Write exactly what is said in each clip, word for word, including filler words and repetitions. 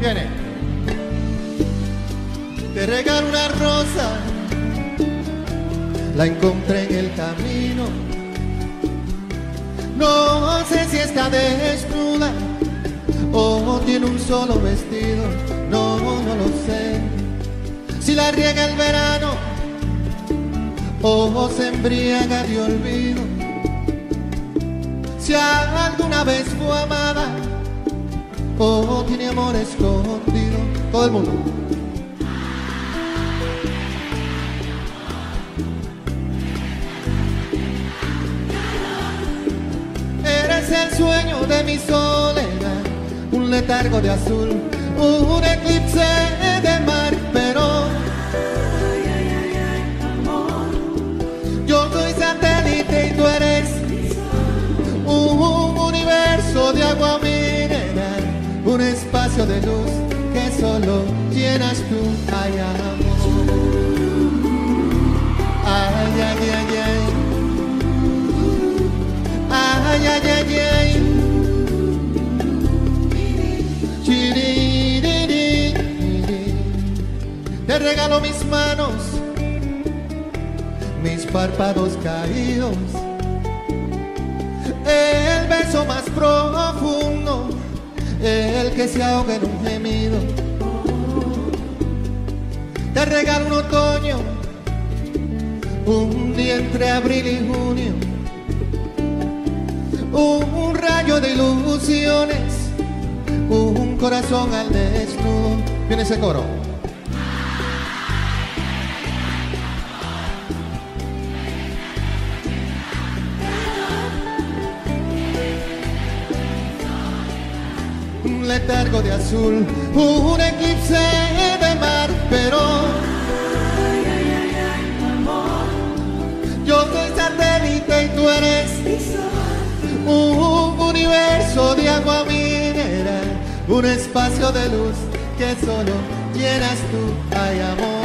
Viene. Te regalo una rosa, la encontré en el camino. No sé si está desnuda o tiene un solo vestido. No, no lo sé. Si la riega el verano o se embriaga de olvido. Si alguna vez fue amada o tiene amor escondido. Todo el mundo. Eres el sueño de mi soledad, un letargo de azul, un eclipse de mar, pero yo soy satélite y tú eres un universo de agua mineral, un espacio de luz que solo llenas tú. Ay, amor. Ay, ay, ay, ay. Ay, ay, ay, ay. Chiriririri. Te regalo mis manos, mis párpados caídos, el beso más profundo, el que se ahoga en un gemido. Te regalo un otoño, un día entre abril y junio, un rayo de ilusiones, un corazón al desnudo. Viene ese coro. Un letargo de azul, un eclipse de mar, pero yo soy satélite y tú eres un universo de agua mineral, un espacio de luz que solo llenas tú. Ay, amor.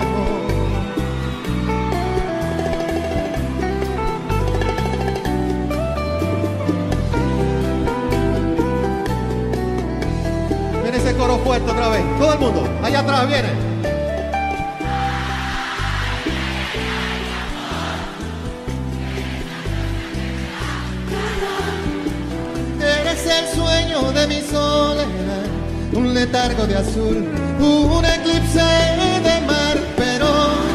Viene ese coro fuerte otra vez. Todo el mundo, allá atrás viene. Eres el sueño de mi soledad, un letargo de azul, un eclipse de mar, pero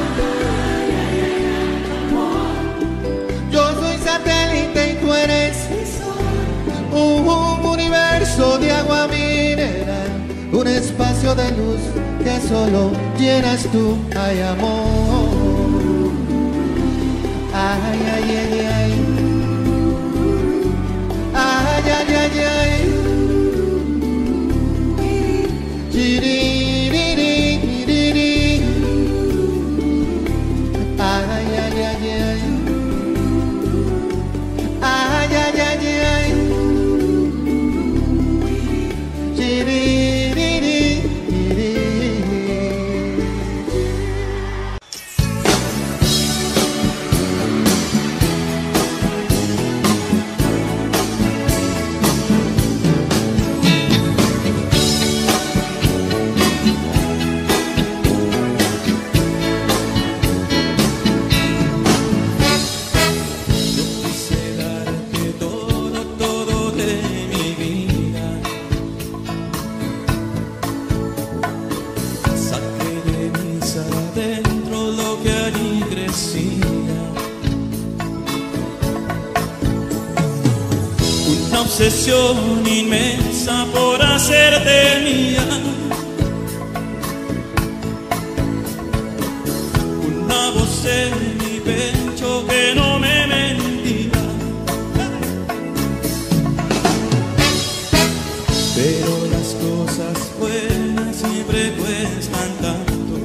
yo soy satélite y tú eres un universo de agua mineral, un espacio de luz que solo llenas tú. Ay, amor. Ay, ay, ay, ay. Ay, ay, ay, ay. Chiriririri. Ay, ay, ay, ay. Ay, ay, ay, ay. Chiriririri. Obsesión inmensa por hacerte mía, una voz en mi pecho que no me mentía, pero las cosas buenas siempre cuestan tanto.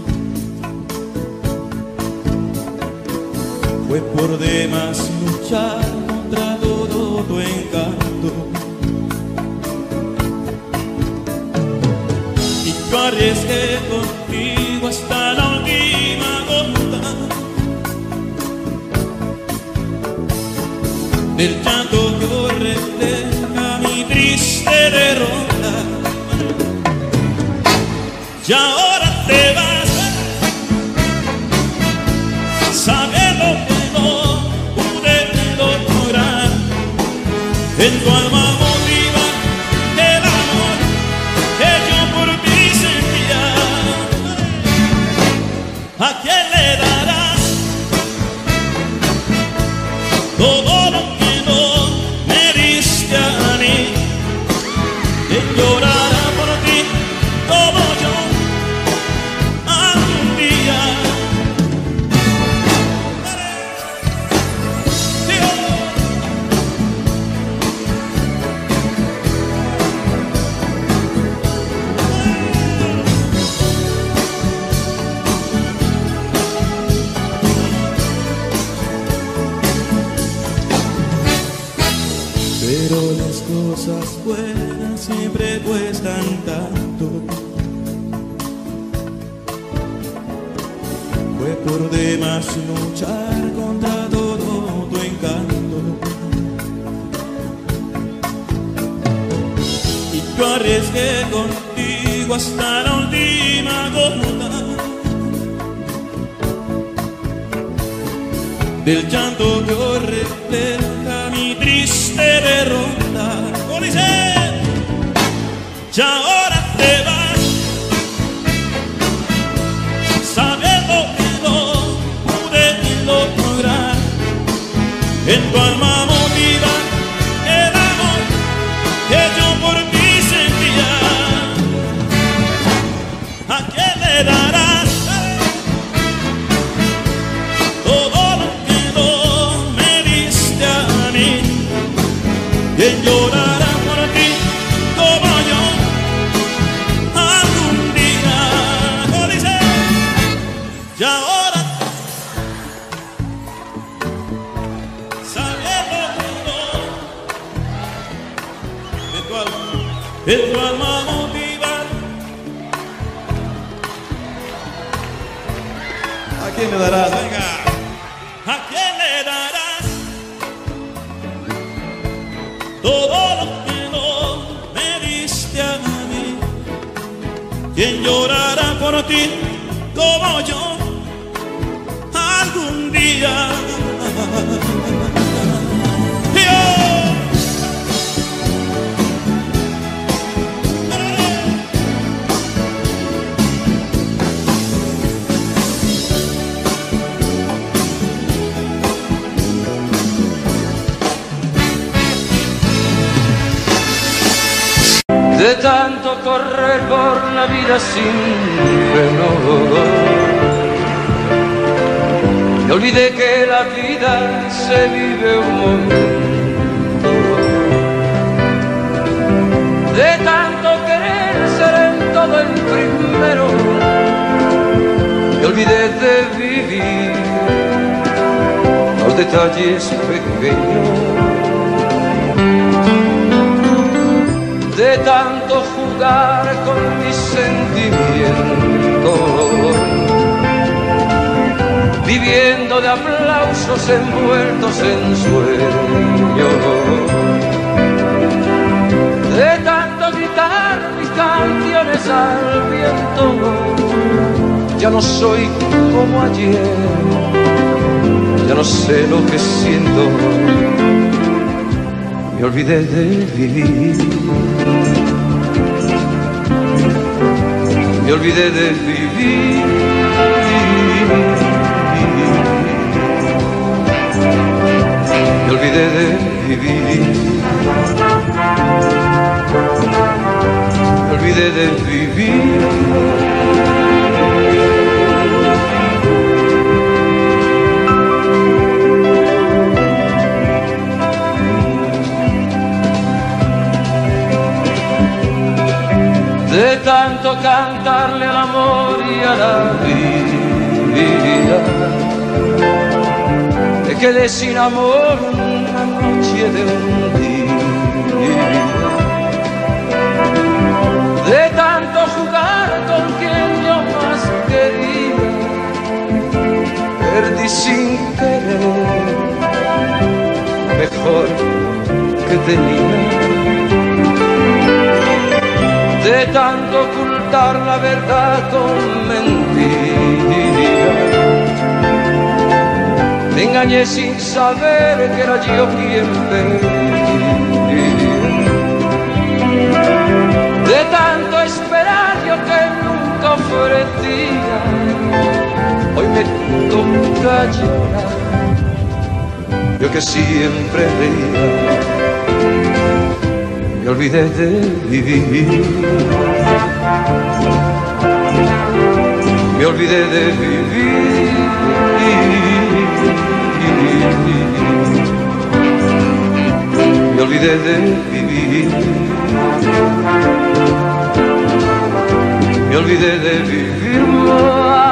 Fue por demás luchar contra todo tu encanto. Y yo arriesgué contigo hasta la última gota del llanto que hoy refleja mi triste derrota. y ahora te vas, sabiendo que no pude lograr en tu alma motiva el amor que yo por ti sentía. ¿A quién le darás todo lo que no me diste a mí? Que llorará por ti como yo algún día. Pero las cosas buenas siempre cuestan tanto. Fue por demás luchar contra todo tu encanto. Y yo arriesgué contigo hasta la última gota del llanto que hoy refleja mi triste derrota. ¿Cómo dice? Y ahora te vas, sabiendo que no pude lograr en tu alma motiva el amor que yo por ti sentía. ¿A quién le darás todo lo que no me diste a mí? ¿Quién llorará por ti como yo algún día? ¿Cómo dice? Y ahora, sabiendo que no, de tu alma, de tu alma motivar. ¿A quién le darás? Venga. ¿A quién le darás todo lo que no me diste a mí? ¿Quién llorará por ti como yo algún día? Dios. De tanto correr por la vida sin freno, me olvidé que la vida se vive un momento. De tanto querer ser en todo el primero, me olvidé de vivir los detalles pequeños. De tanto jugar con mis sentimientos, viviendo de aplausos envueltos en sueños. De tanto gritar mis canciones al viento, ya no soy como ayer, ya no sé lo que siento. Me olvidé de vivir, me olvidé de vivir, me olvidé de vivir, me olvidé de vivir. De tanto cantarle al amor y a la vida, me quedé sin amor una noche de un día. De tanto jugar con quien yo más quería, perdí sin querer mejor que tenía. De tanto culpar ocultar la verdad con mentiras. Te engañé sin saber que era yo quien perdía. De tanto esperar yo que nunca ofrecía, hoy me toca llorar, yo que siempre reía. Me olvidé de vivir, me olvidé de vivir, me olvidé de vivir, me olvidé de vivir más.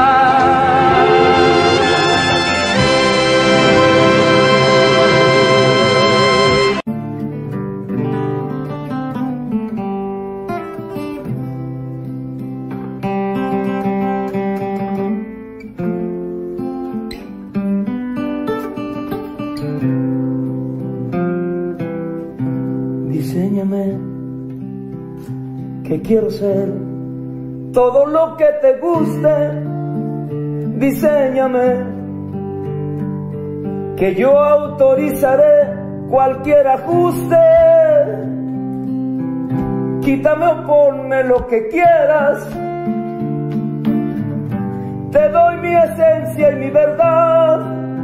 Diséñame que quiero ser todo lo que te guste. Diséñame que yo autorizaré cualquier ajuste. Quítame o ponme lo que quieras. Te doy mi esencia y mi verdad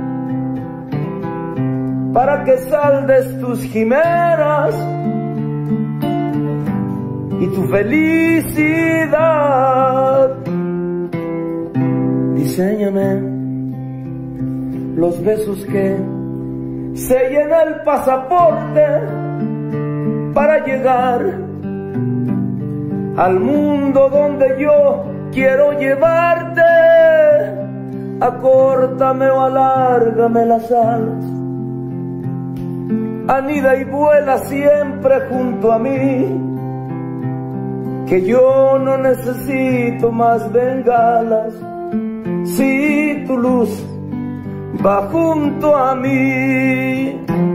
para que saldes tus quimeras y tu felicidad. Diséñame los besos que sellen el pasaporte para llegar al mundo donde yo quiero llevarte. Acórtame o alárgame las alas, anida y vuela siempre junto a mí, que yo no necesito más bengalas si tu luz va junto a mí.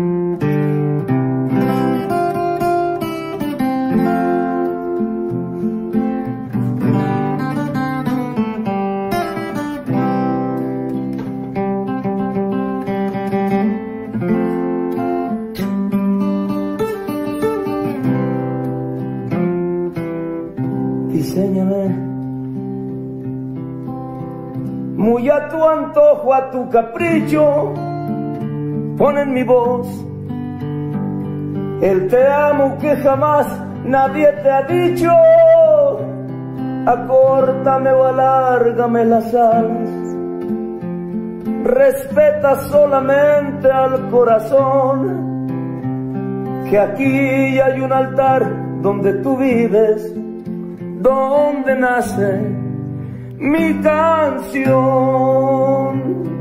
Diséñame muy a tu antojo, a tu capricho. Pon en mi voz el te amo que jamás nadie te ha dicho. Acórtame o alárgame las alas, respeta solamente al corazón, que aquí hay un altar donde tú vives, donde nace mi canción.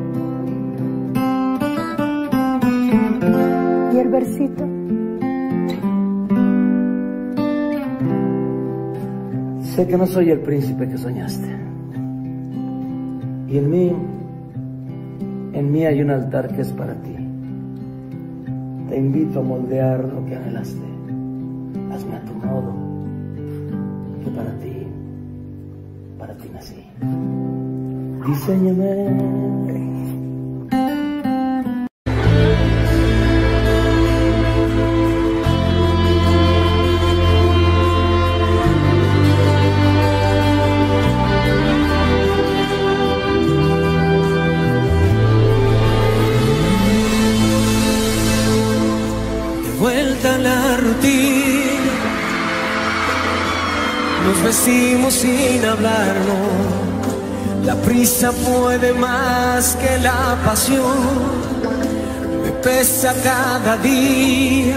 ¿Y el versito? Sé que no soy el príncipe que soñaste, y en mí, en mí hay un altar que es para ti. Te invito a moldear lo que anhelaste. Hazme a tu modo, que para ti, para ti nací. Diséñame. Vuelta a la rutina, nos vestimos sin hablarnos. La prisa puede más que la pasión, me pesa cada día.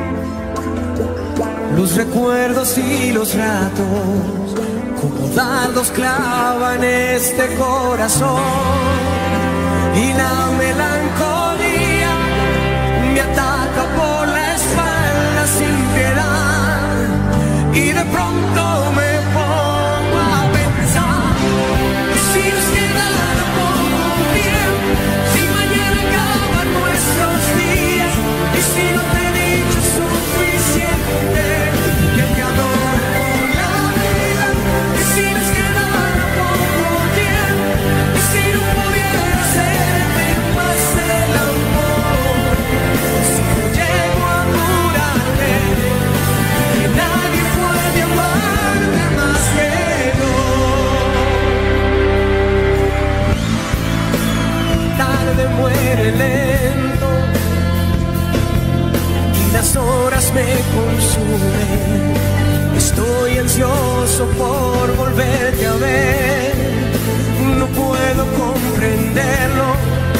Los recuerdos y los ratos, como dardos clavan este corazón. Y la melancolía me ataca por la espalda sin piedad, y de pronto me pongo a pensar, si nos quedara poco tiempo, si mañana acaban nuestros días, y si no te he dicho suficiente, que te adoro por la vida, y esfuerzo por volverte a ver, no puedo comprenderlo.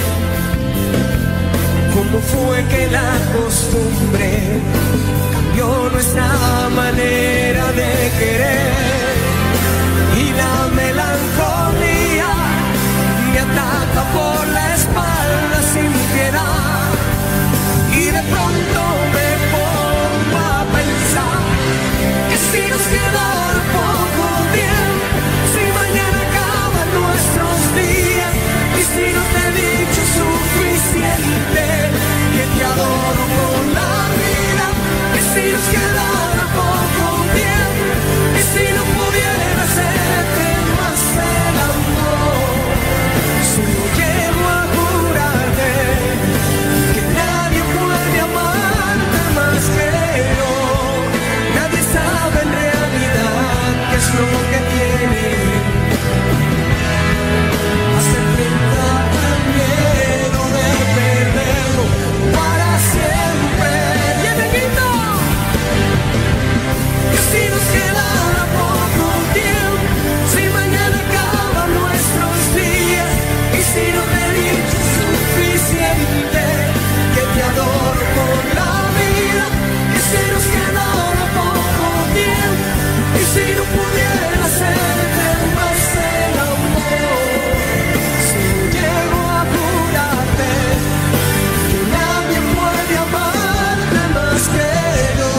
¿Cómo fue que la costumbre cambió nuestra manera de querer? Y la melancolía me ataca por la espalda sin piedad. Y de pronto me pongo a pensar que si nos quedara poco tiempo, si mañana acaban nuestros días, y si no te he dicho suficiente que te adoro con la vida, que si nos quedara poco tiempo, y si no pudiera hacerte más el amor, solo llego a jurarte que nadie puede amarte más que yo. Nadie sabe en realidad qué es lo que tiene. Hace falta el miedo de perderlo para siempre. ¡Y el grito! Que si nos quedara poco tiempo, si mañana acaban nuestros días, y si no te he dicho suficiente que te adoro con la vida, que si nos quedara poco tiempo, y si no pudiera hacerte más el amor, si llego a jurarte que nadie puede amarte más que yo.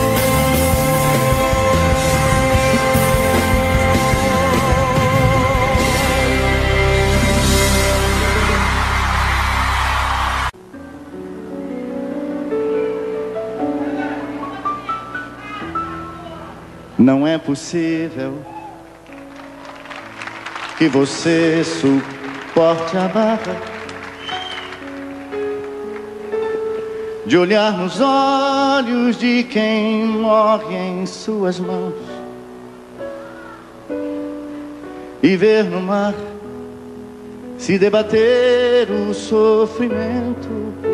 Não é possível que você suporte a barra de olhar nos olhos de quem morre em suas mãos e ver no mar se debater o sofrimento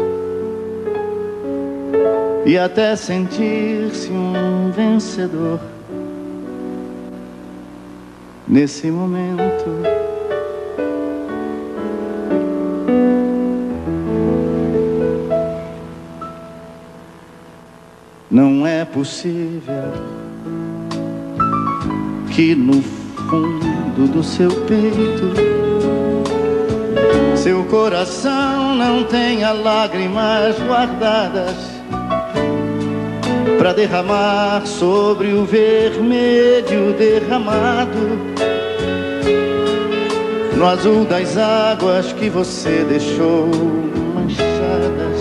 e até sentir-se um vencedor. Nesse momento, não é possível que no fundo do seu peito seu coração não tenha lágrimas guardadas para derramar sobre o vermelho derramado no azul das águas que você deixou manchadas.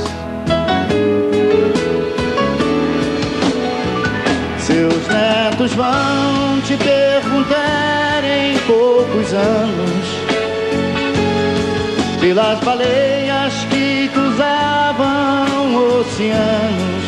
Seus netos vão te perguntar em poucos anos pelas baleias que cruzavam oceanos,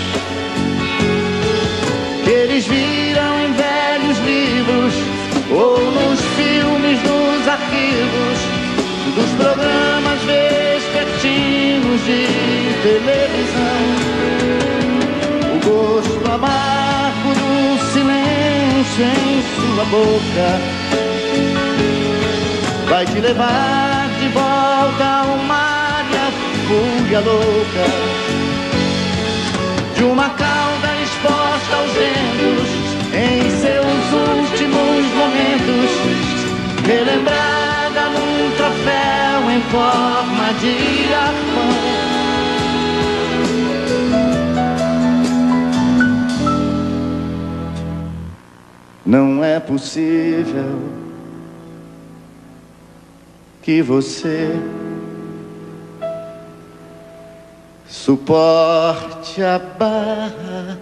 que eles viram em velhos livros ou nos filmes, nos arquivos dos programas vespertinos de televisão. O gosto amargo do silêncio em sua boca vai te levar de volta ao mar e à fúria louca de uma cauda exposta aos ventos em seus últimos momentos, relembrada num troféu em forma de arpão. Não é possível que você suporte a barra.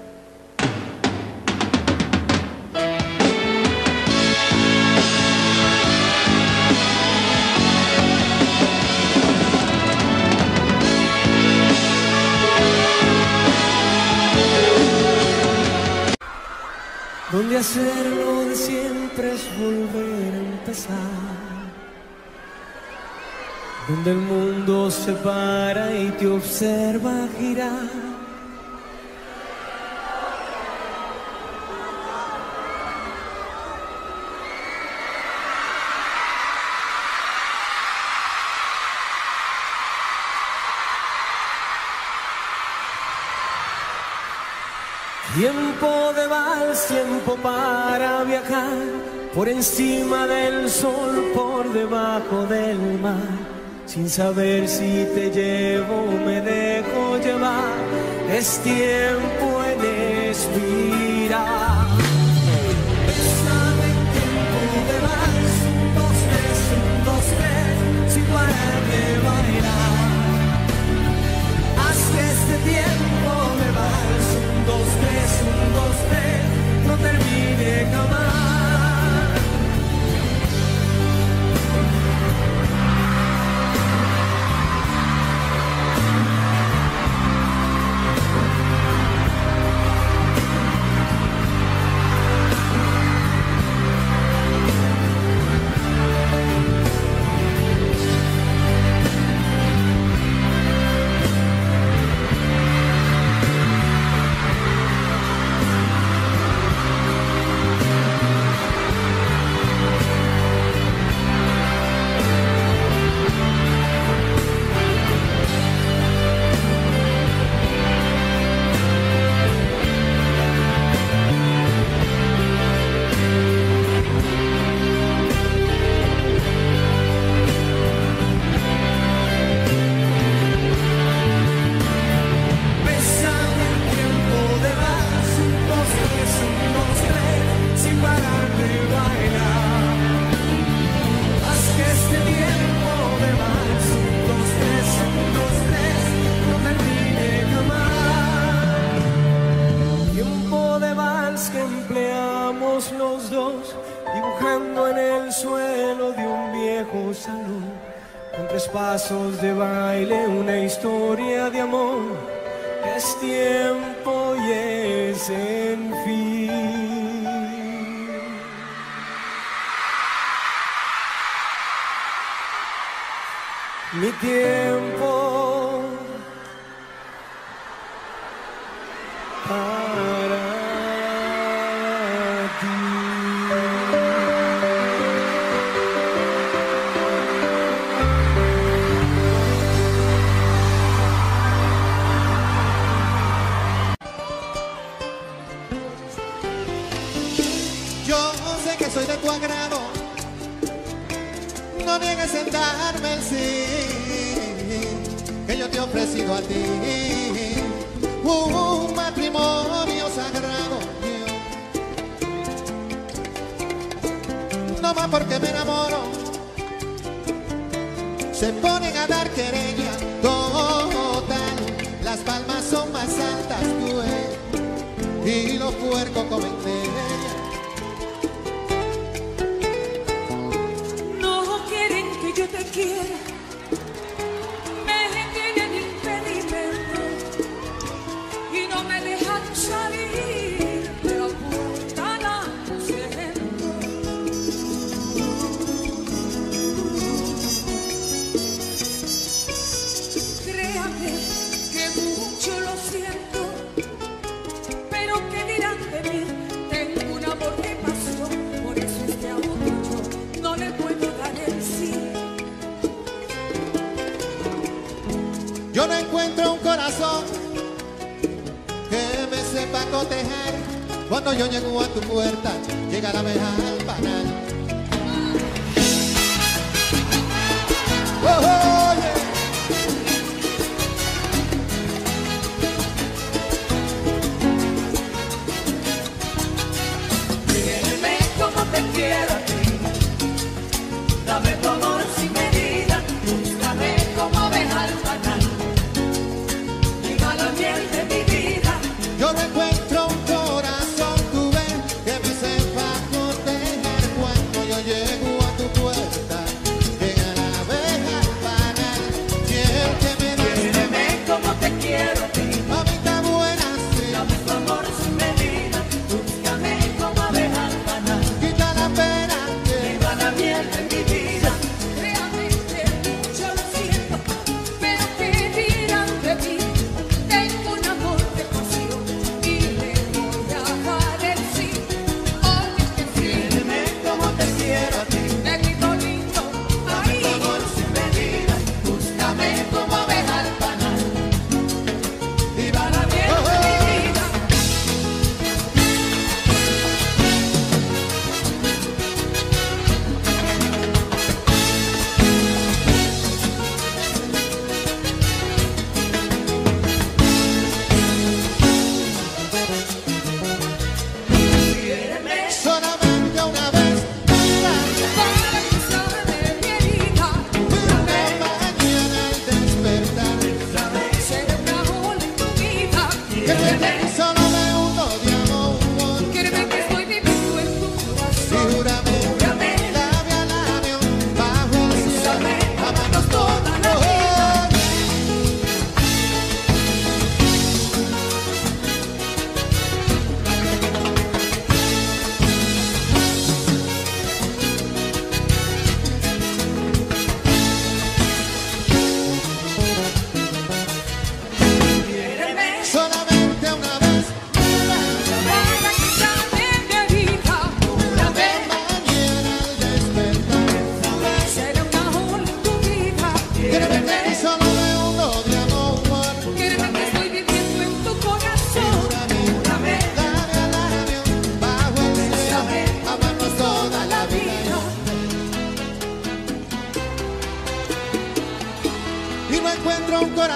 Donde hacerlo de siempre es volver a empezar, donde el mundo se para y te observa girar, Tiempo de vals, tiempo para viajar, por encima del sol, por debajo del mar, sin saber si te llevo o me dejo llevar. Es tiempo en expirar. Bésame en tiempo de vals, un, dos, tres, un, dos, tres, sin parar de bailar. Haz que este tiempo de vals, un, dos, tres, un, dos, tres, no termine jamás. Pasos de baile, una historia de amor. Es tiempo y es en fin. Mi tiempo para ti. Soy de tu agrado, no niegues en darme el sí que yo te he ofrecido a ti, un matrimonio sagrado. No más porque me enamoro, se ponen a dar querella total, las palmas son más altas tú y los puercos comen de ella. Yo te quiero, me tienen impedimento y no me dejan salir de la puerta al aposento. Créame que mucho lo siento, pero ¿qué dirán de mí? Tengo un amor de pasión, por eso este amor yo no le puedo dar el sí. Yo no encuentro un corazón que me sepa cotejar. Cuando yo llego a tu puerta, llega la abeja al panal. Oh, oh, yeah. Quiereme como te quiero a ti, dame tu amor sin medida, búscame como abeja al panal. De mi vida. Yo no encuentro un corazón, tú ves, que me sepa cotejar. Cuando yo llego a tu puerta, llega la abeja al panal. Y el que me dice, quiereme como te quiero a ti, mamita buena, sí, dame tu amor sin medida, búscame como abeja al panal. quita la pena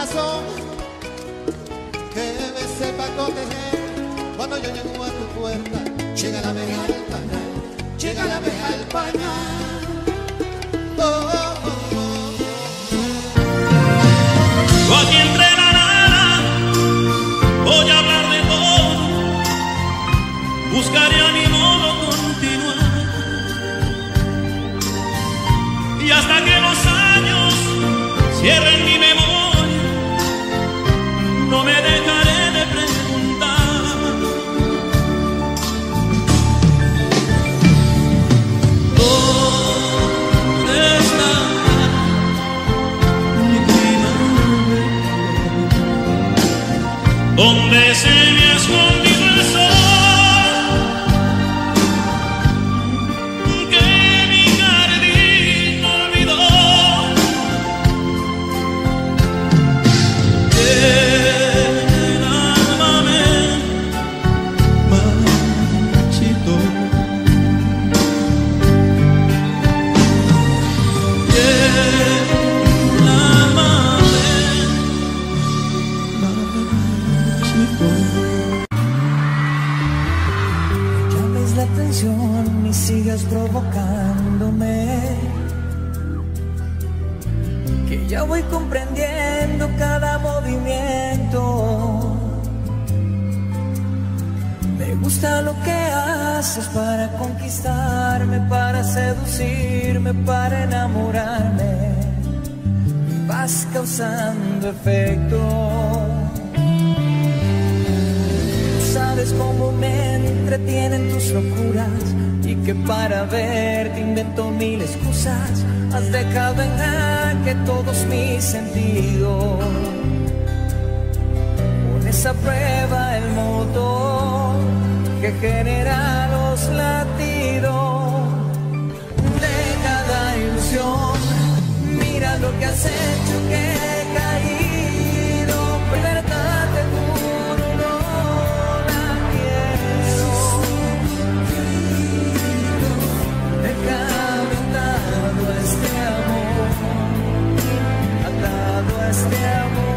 corazón, que me sepa proteger. Cuando yo llego a tu puerta, llega la abeja al panal, llega la abeja al panal. Oh, oh, oh, oh. Aquí entre la nada voy a hablar de todo, buscaré a mi modo continuar, y hasta que los años cierren mi memoria, no me dejaré de preguntar. ¿Dónde está mi primavera? ¿Dónde se me ha escondido el sol que mi jardín olvidó? El alma me marchitó, y el alma me marchitó. Llames la atención y sigas provocándome, que ya voy comprendiendo cada movimiento. Me gusta lo que haces para conquistarme, para seducirme, para enamorarme. Me vas causando efecto. Sabes cómo me entretienen tus locuras, y que para verte invento mil excusas. Has dejado en jaque todos mis sentidos. Pones a prueba el motor que genera los latidos de cada ilusión. Mira lo que has hecho, que he caído. Libertad te juro, no la quiero. Déjame atado a este amor, atado a este amor.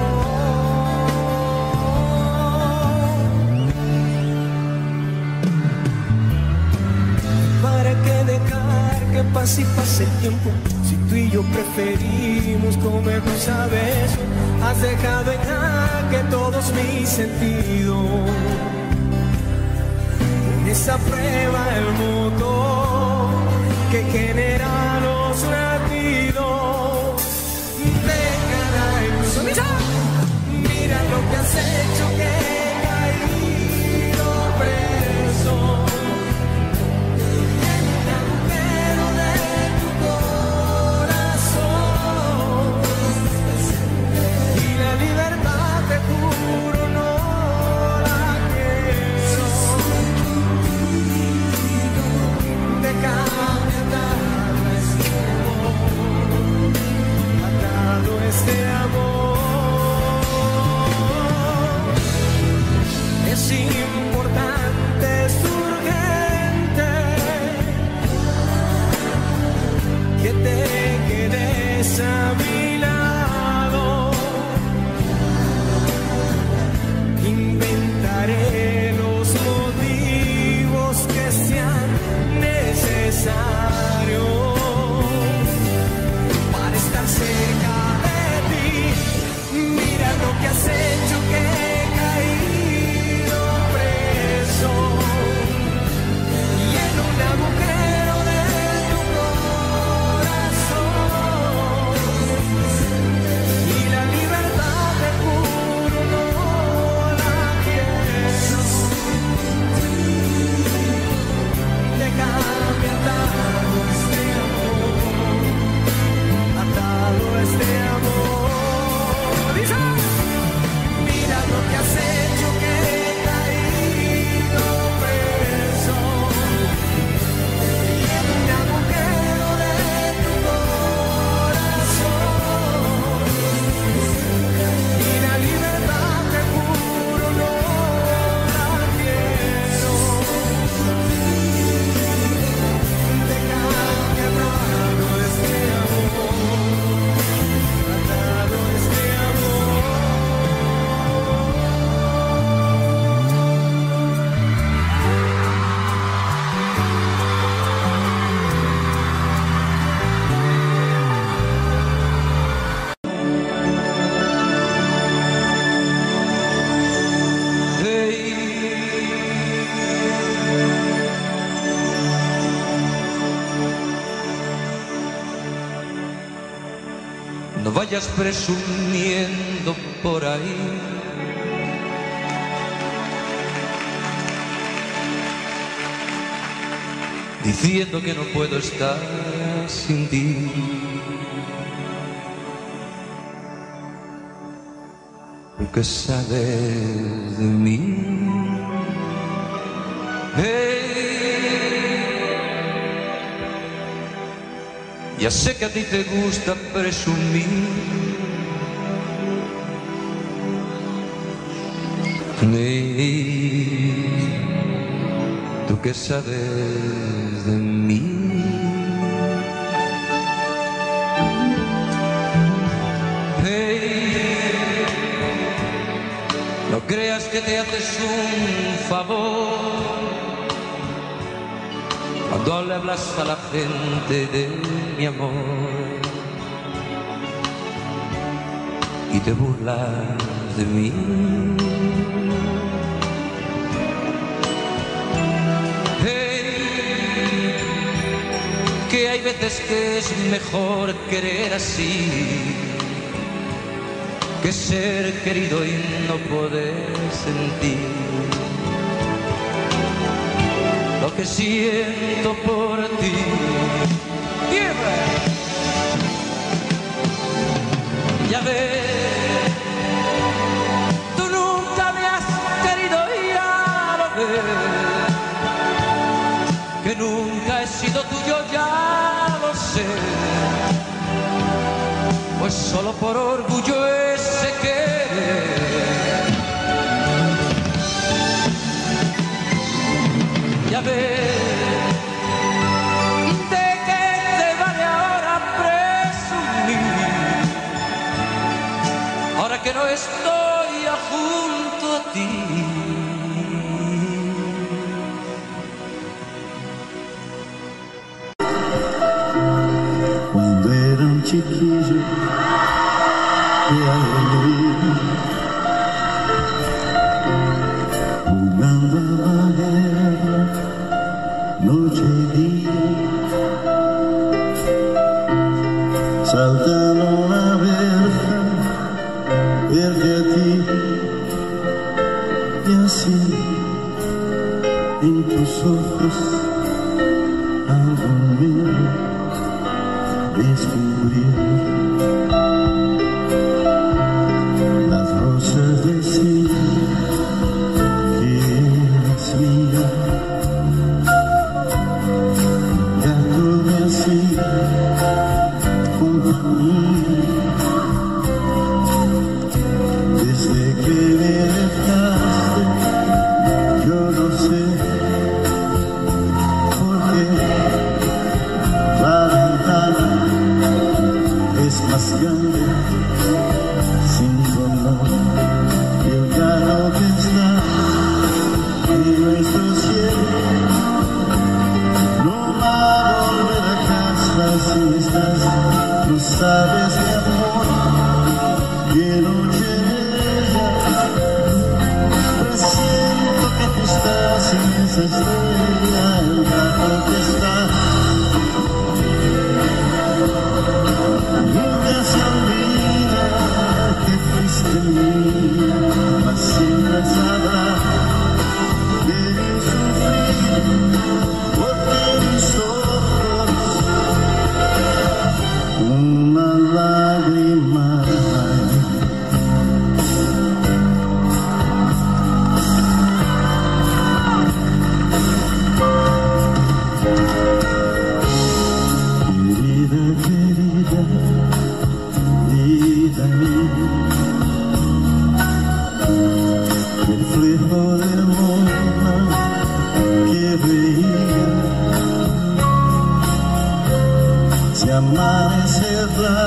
¿Para qué dejar que pase y pase el tiempo? Si tú y yo preferimos comernos a besos. Has dejado en jaque todos mis sentidos. Pones a prueba el motor que genera los latidos de cada ilusión. Mira lo que has hecho, que he caído preso en un agujero de tu corazón. Y la libertad, te juro, no la quiero. Déjame atado a este amor, atado a este amor. Es importante, es urgente que te quedes a mi lado. Inventaré los motivos que sean necesarios para estar cerca de ti. Mira lo que has hecho, que he caído preso y en un agujero de tu corazón. Y la libertad, te juro, no la quiero. Déjame atado a este amor, atado a este amor. Dice, mira lo que has hecho, que he caído preso y en un agujero de tu corazón. Y la libertad, te juro, no la quiero. no vayas presumiendo por ahí. Diciendo que no puedo estar sin ti. Porque sabes de mí. Hey. Ya sé que a ti te gusta presumir. Hey. Tú que sabes de mí. Hey, no creas que te haces un favor cuando le hablas a la gente de mi amor y te burlas de mí. Que hay veces que es mejor querer así que ser querido y no poder sentir lo que siento por ti. ¡Tierra! Ya ves, tú nunca me has querido y ya lo ves, que nunca he sido tuyo, ya lo sé, pues solo por orgullo ese querer. Ya ves, ¿de qué te vale ahora presumir? Ahora que no estoy junto a ti. Chiquillo de alegría, jugando a la guerra, noche y día, saltando la verja, verte a ti, y así, en tus ojos, algo mío descubrir. Las rosas decían que eres mía. Gato me hacía compañía. Desde que me dejaste, yo no sé por qué. La ventana es más grande sin tu amor, y el carro que está en nuestro cielo no va a volver a casa si no estás. No sabes mi amor, qué noche bella, presiento que tú estás en esa estrella, el carro que está. Nunca se olvida que fuiste mía, mas siempre sabrá de mi sufrir, porque mis ojos una lágrima hay. Vida mía, reflejo del mundo que veía, si amanecerá,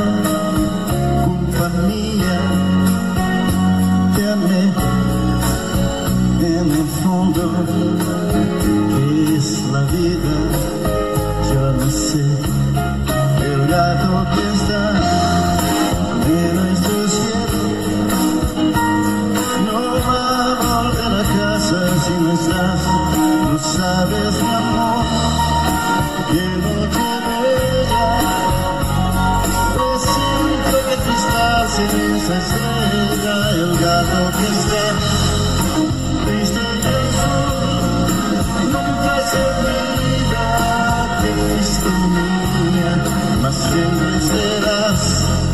culpa mía, te amé en el fondo, que es la vida, yo no sé, el gato que está de nuestro cielo no va a volver a casa si no estás. No sabes mi amor, que noche bella, presiento esa estrella, el gato que está triste y azul, nunca se olvida que fuiste mía, mas siempre serás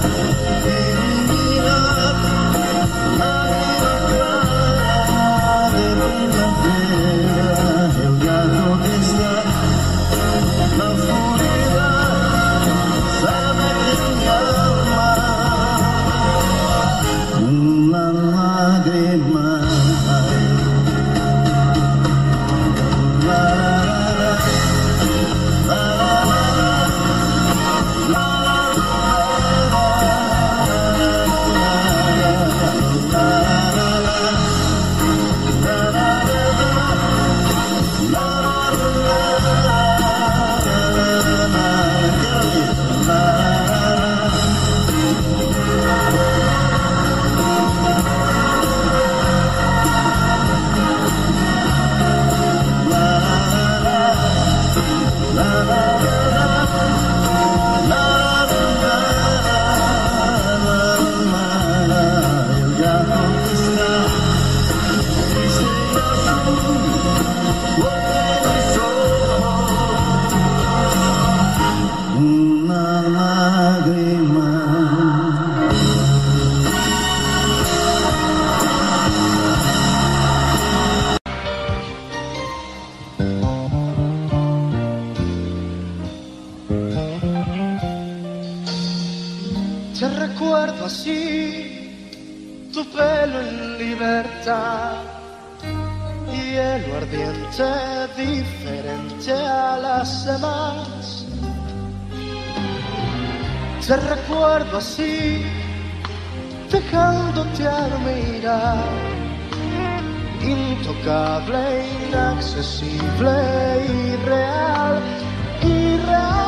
divinidad, la vida clara de primavera, el gato que está la oscuridad, sabe que mi alma una lágrima. La, la, la, la, Te recuerdo así, tu pelo en libertad, hielo ardiente, diferente a las demás. Te recuerdo así, dejándote admirar, intocable, inaccesible, irreal, irreal.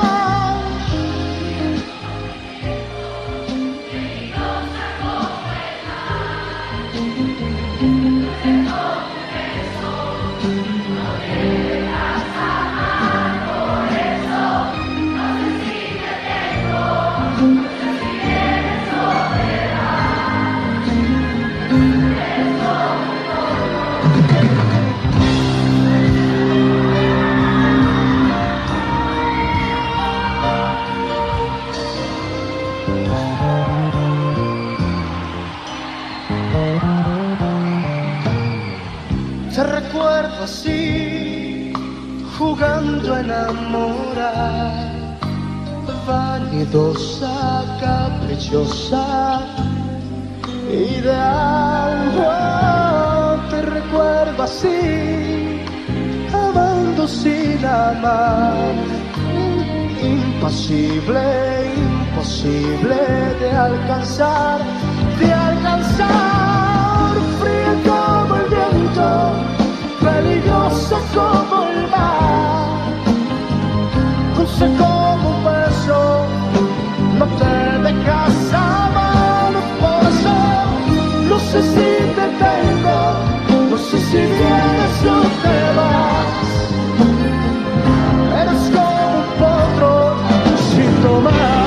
Te recuerdo así, jugando a enamorar, vanidosa, caprichosa, ideal. Oh, te recuerdo así, amando sin amar, impasible, imposible de alcanzar, de alcanzar, fría como el viento, peligrosa como el mar, dulce como un beso, no te dejas amar. Por eso no sé si te tengo, no sé si vienes o te vas. Eres como un potro sin tomar.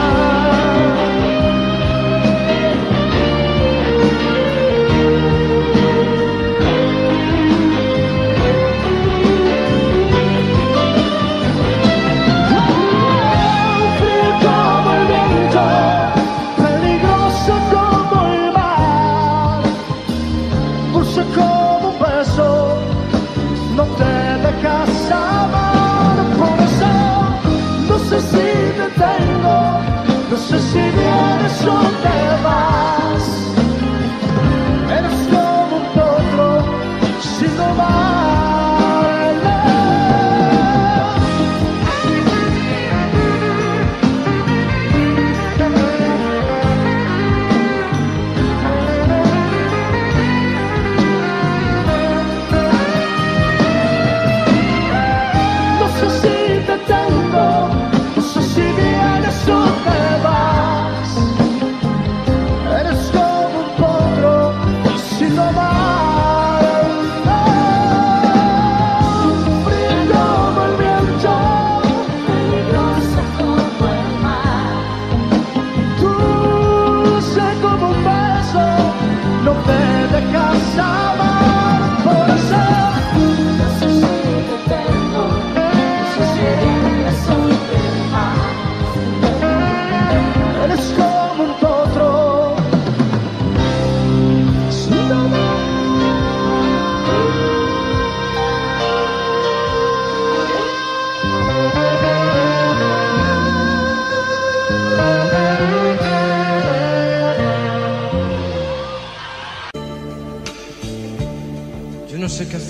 Como un beso, no te dejas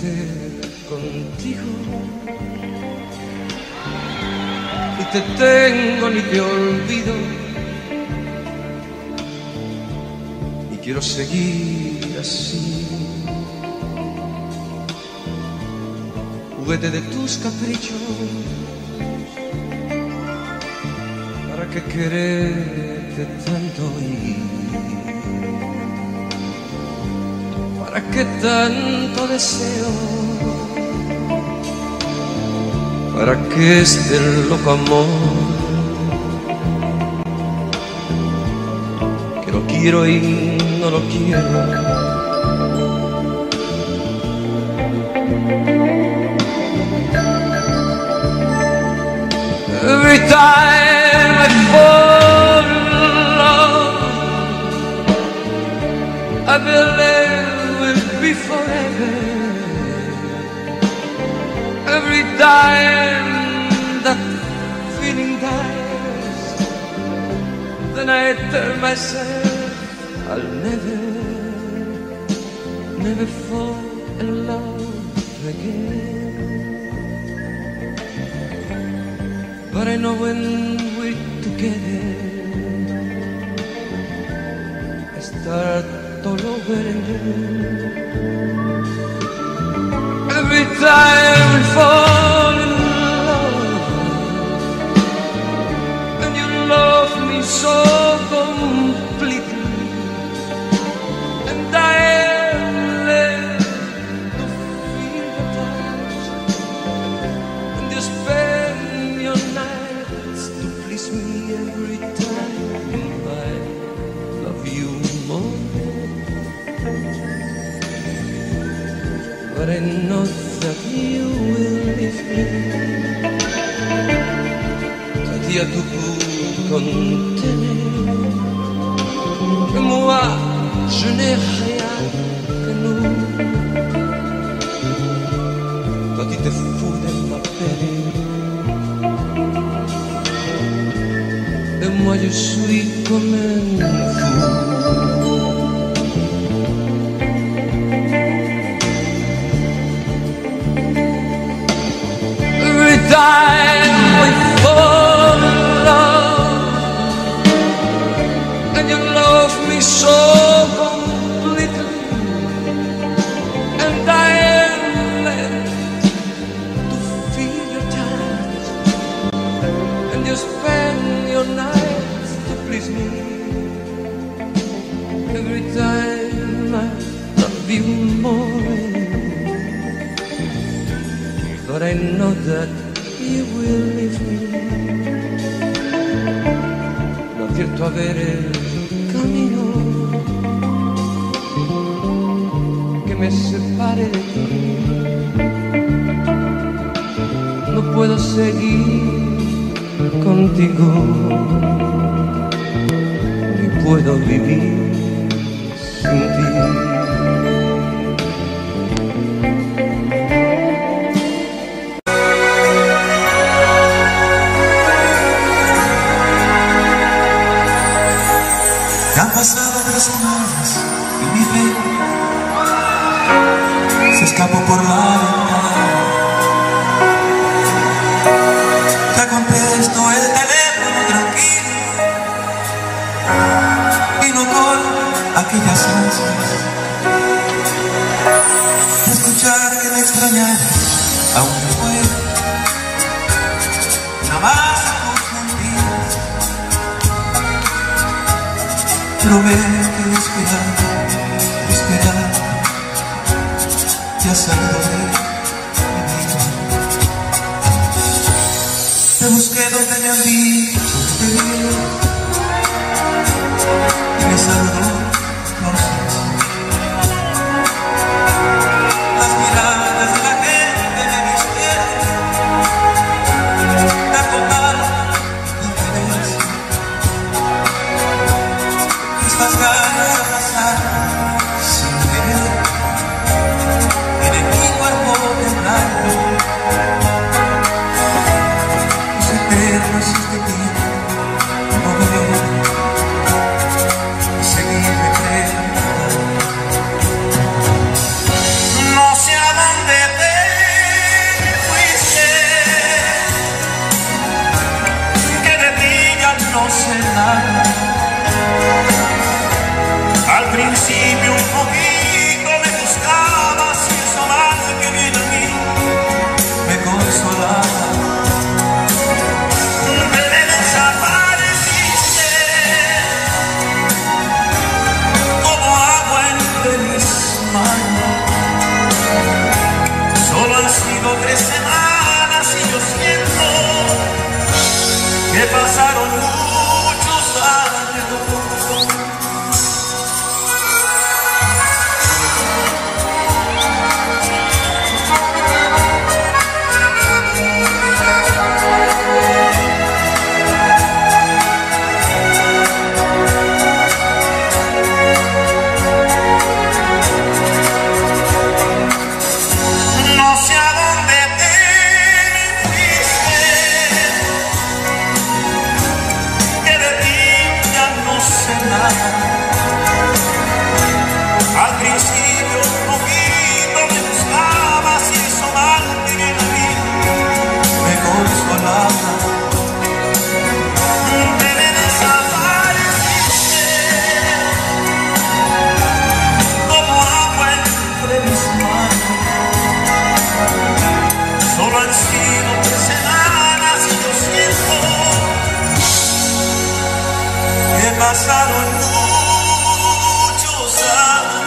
esté contigo. Ni te tengo ni te olvido, y quiero seguir así, juguete de tus caprichos. ¿Para qué quererte tanto y para qué tanto deseo? ¿Para qué este loco amor que lo quiero y no lo quiero? Every time I fall in love, I believe we'll be forever. Every time that feeling dies, then I tell myself I'll never, never fall in love again. But I know when we're together, I start all over again. Every time we fall in love, and you love me so completely, and I am left to feel your touch, and you spend your nights to please me every time I love you more. But I know that you will leave me. C'est-à-dire tout pour contenir que moi je n'ai rien que nous. Toi tu te fous de ma peine, et moi je suis comme un fou. Every time we fall in love, and you love me so completely, and I am left to feel your touch, and you spend your nights to please me. Every time I love you more, but I know that you will leave me. No acierto a ver el camino que me separe de ti. No puedo seguir contigo, ni puedo vivir sin ti. Han pasado tres semanas y mi fe se escapó por la ventana. Te contesto el teléfono tranquilo y no con aquellas ansias de escuchar que me extrañaras. Aún me puedo, nada más confundir. Prometo esperar, esperar, ya salido de mi vida. Te busqué donde me han dicho que te vi, y me saludó con risa. Las miradas de la gente me vistieron de total indiferencia. Estas ganas de pasar sin ver en mi cuerpo temblando. Los eternos este tiempo no veo, seguir recreando. No sé a dónde principio un poquito me buscabas y eso mal que viene a mí me consolaba. Me desapareciste como agua entre mis manos. Solo han sido tres semanas y yo siento que pasaron muchos años. Al principio un poquito me buscabas y eso mal que viene a mí me consolaba. Me desapareciste como agua entre mis manos. Solo han sido tres semanas y yo siento que pasaron muchos años.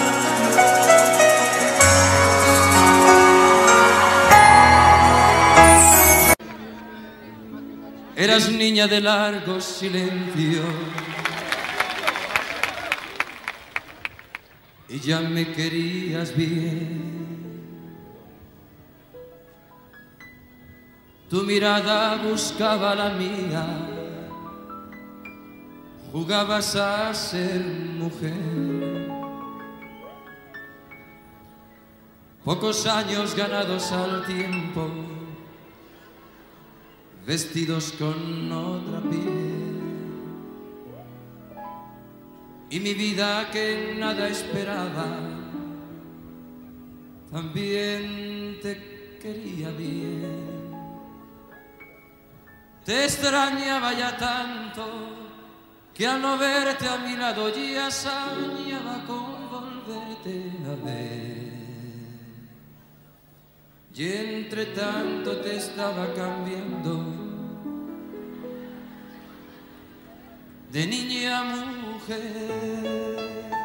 Eras niña de largos silencios y ya me querías bien. Tu mirada buscaba la mía, jugabas a ser mujer. Pocos años ganados al tiempo, vestidos con otra piel. Y mi vida que nada esperaba, también te quería bien. Te extrañaba ya tanto que al no verte a mi lado ya soñaba con volverte a ver. Y entre tanto te estaba cambiando de niña a mujer.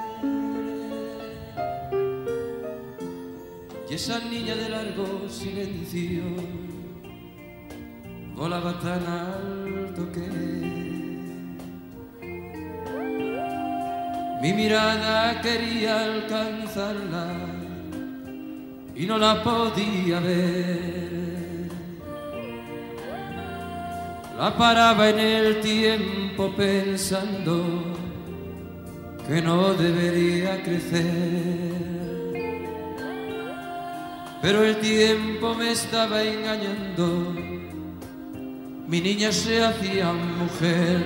Y esa niña de largo silencio volaba tan alto que mi mirada quería alcanzarla y no la podía ver. La paraba en el tiempo pensando que no debería crecer, pero el tiempo me estaba engañando. Mi niña se hacía mujer.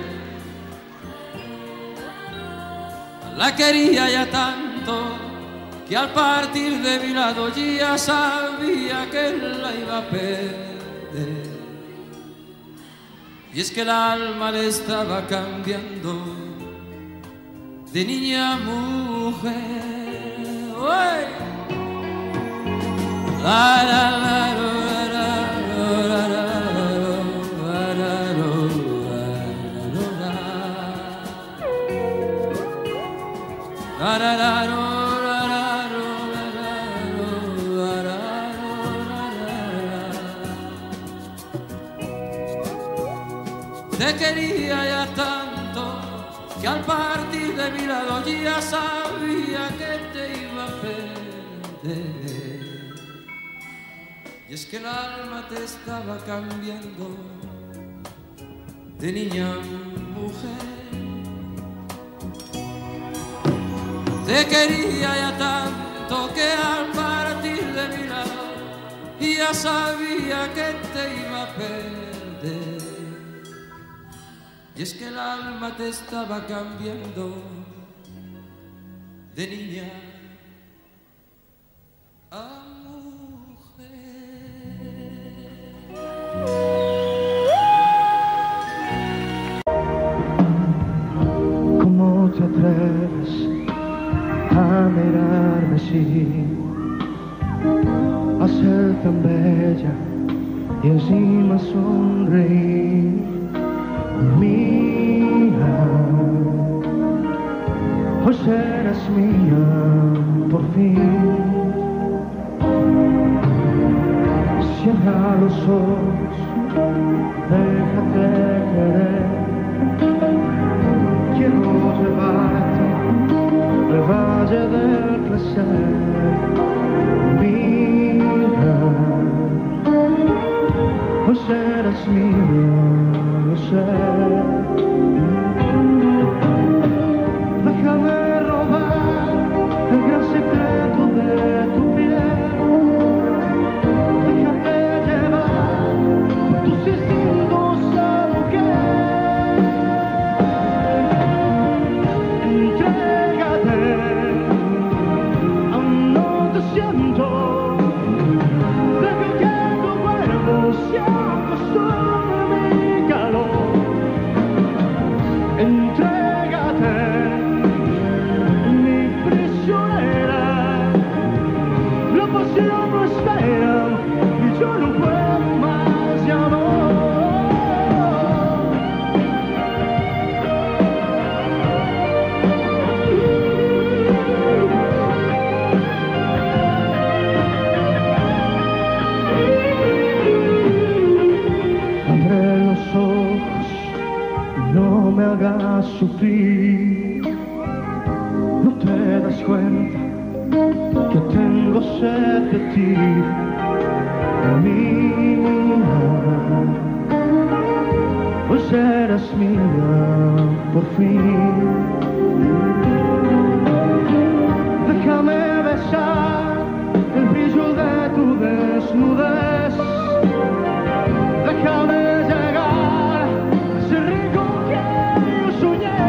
La quería ya tanto que al partir de mi lado ya sabía que la iba a perder. Y es que el alma le estaba cambiando de niña a mujer. ¡Uy! La, la, la, la, la, la, la, la. Te quería ya tanto que al partir de mi lado ya sabía que te iba a perder. Y es que el alma te estaba cambiando de niña a mujer. Te quería ya tanto que al partir de mi lado ya sabía que te iba a perder. Y es que el alma te estaba cambiando de niña a mujer. ¿Cómo te atreves así, a ser tan bella y encima sonreír. Mía, hoy serás mía por fin. Cierra los ojos, déjate querer. Quiero llevarte al valle del placer. Mira, hoy serás mía, lo sé. Déjame robar el gran secreto de tu piel. Déjame llevar por tus instintos a mujer. Entrégate, aún no te siento. Deja que tu cuerpo se acostumbre a mi calor. Entrégate, mi prisionera. La pasión no espera y yo no puedo más de amor. Abre los ojos, no me hagas sufrir. No te das cuenta que tengo sed de ti, mía. Hoy serás mía por fin. Déjame besar el brillo de tu desnudez. Déjame llegar a ese rincón que yo soñé.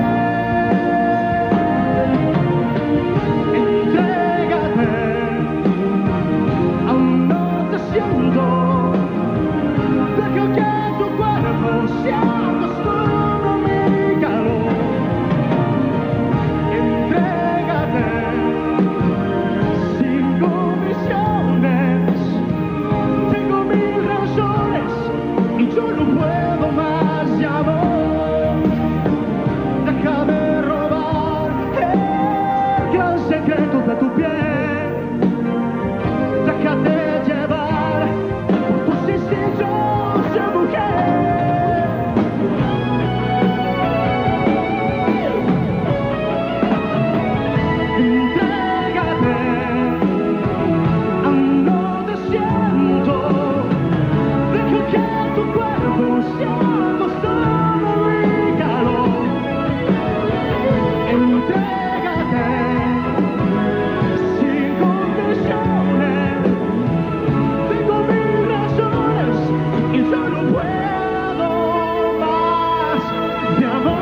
Entrégate, aún no te siento. Deja que tu cuerpo se acostumbre a mi calor. Entrégate, sin condiciones. Tengo mil razones y yo no puedo más de amor. Déjame robar el gran secreto de tu piel. Déjate llevar por tus instintos de mujer. Entrégate, aún no te siento. Deja que tu cuerpo se acostumbre a mi calor. Entrégate, sin condiciones. Tengo mil razones y yo no puedo más de amor.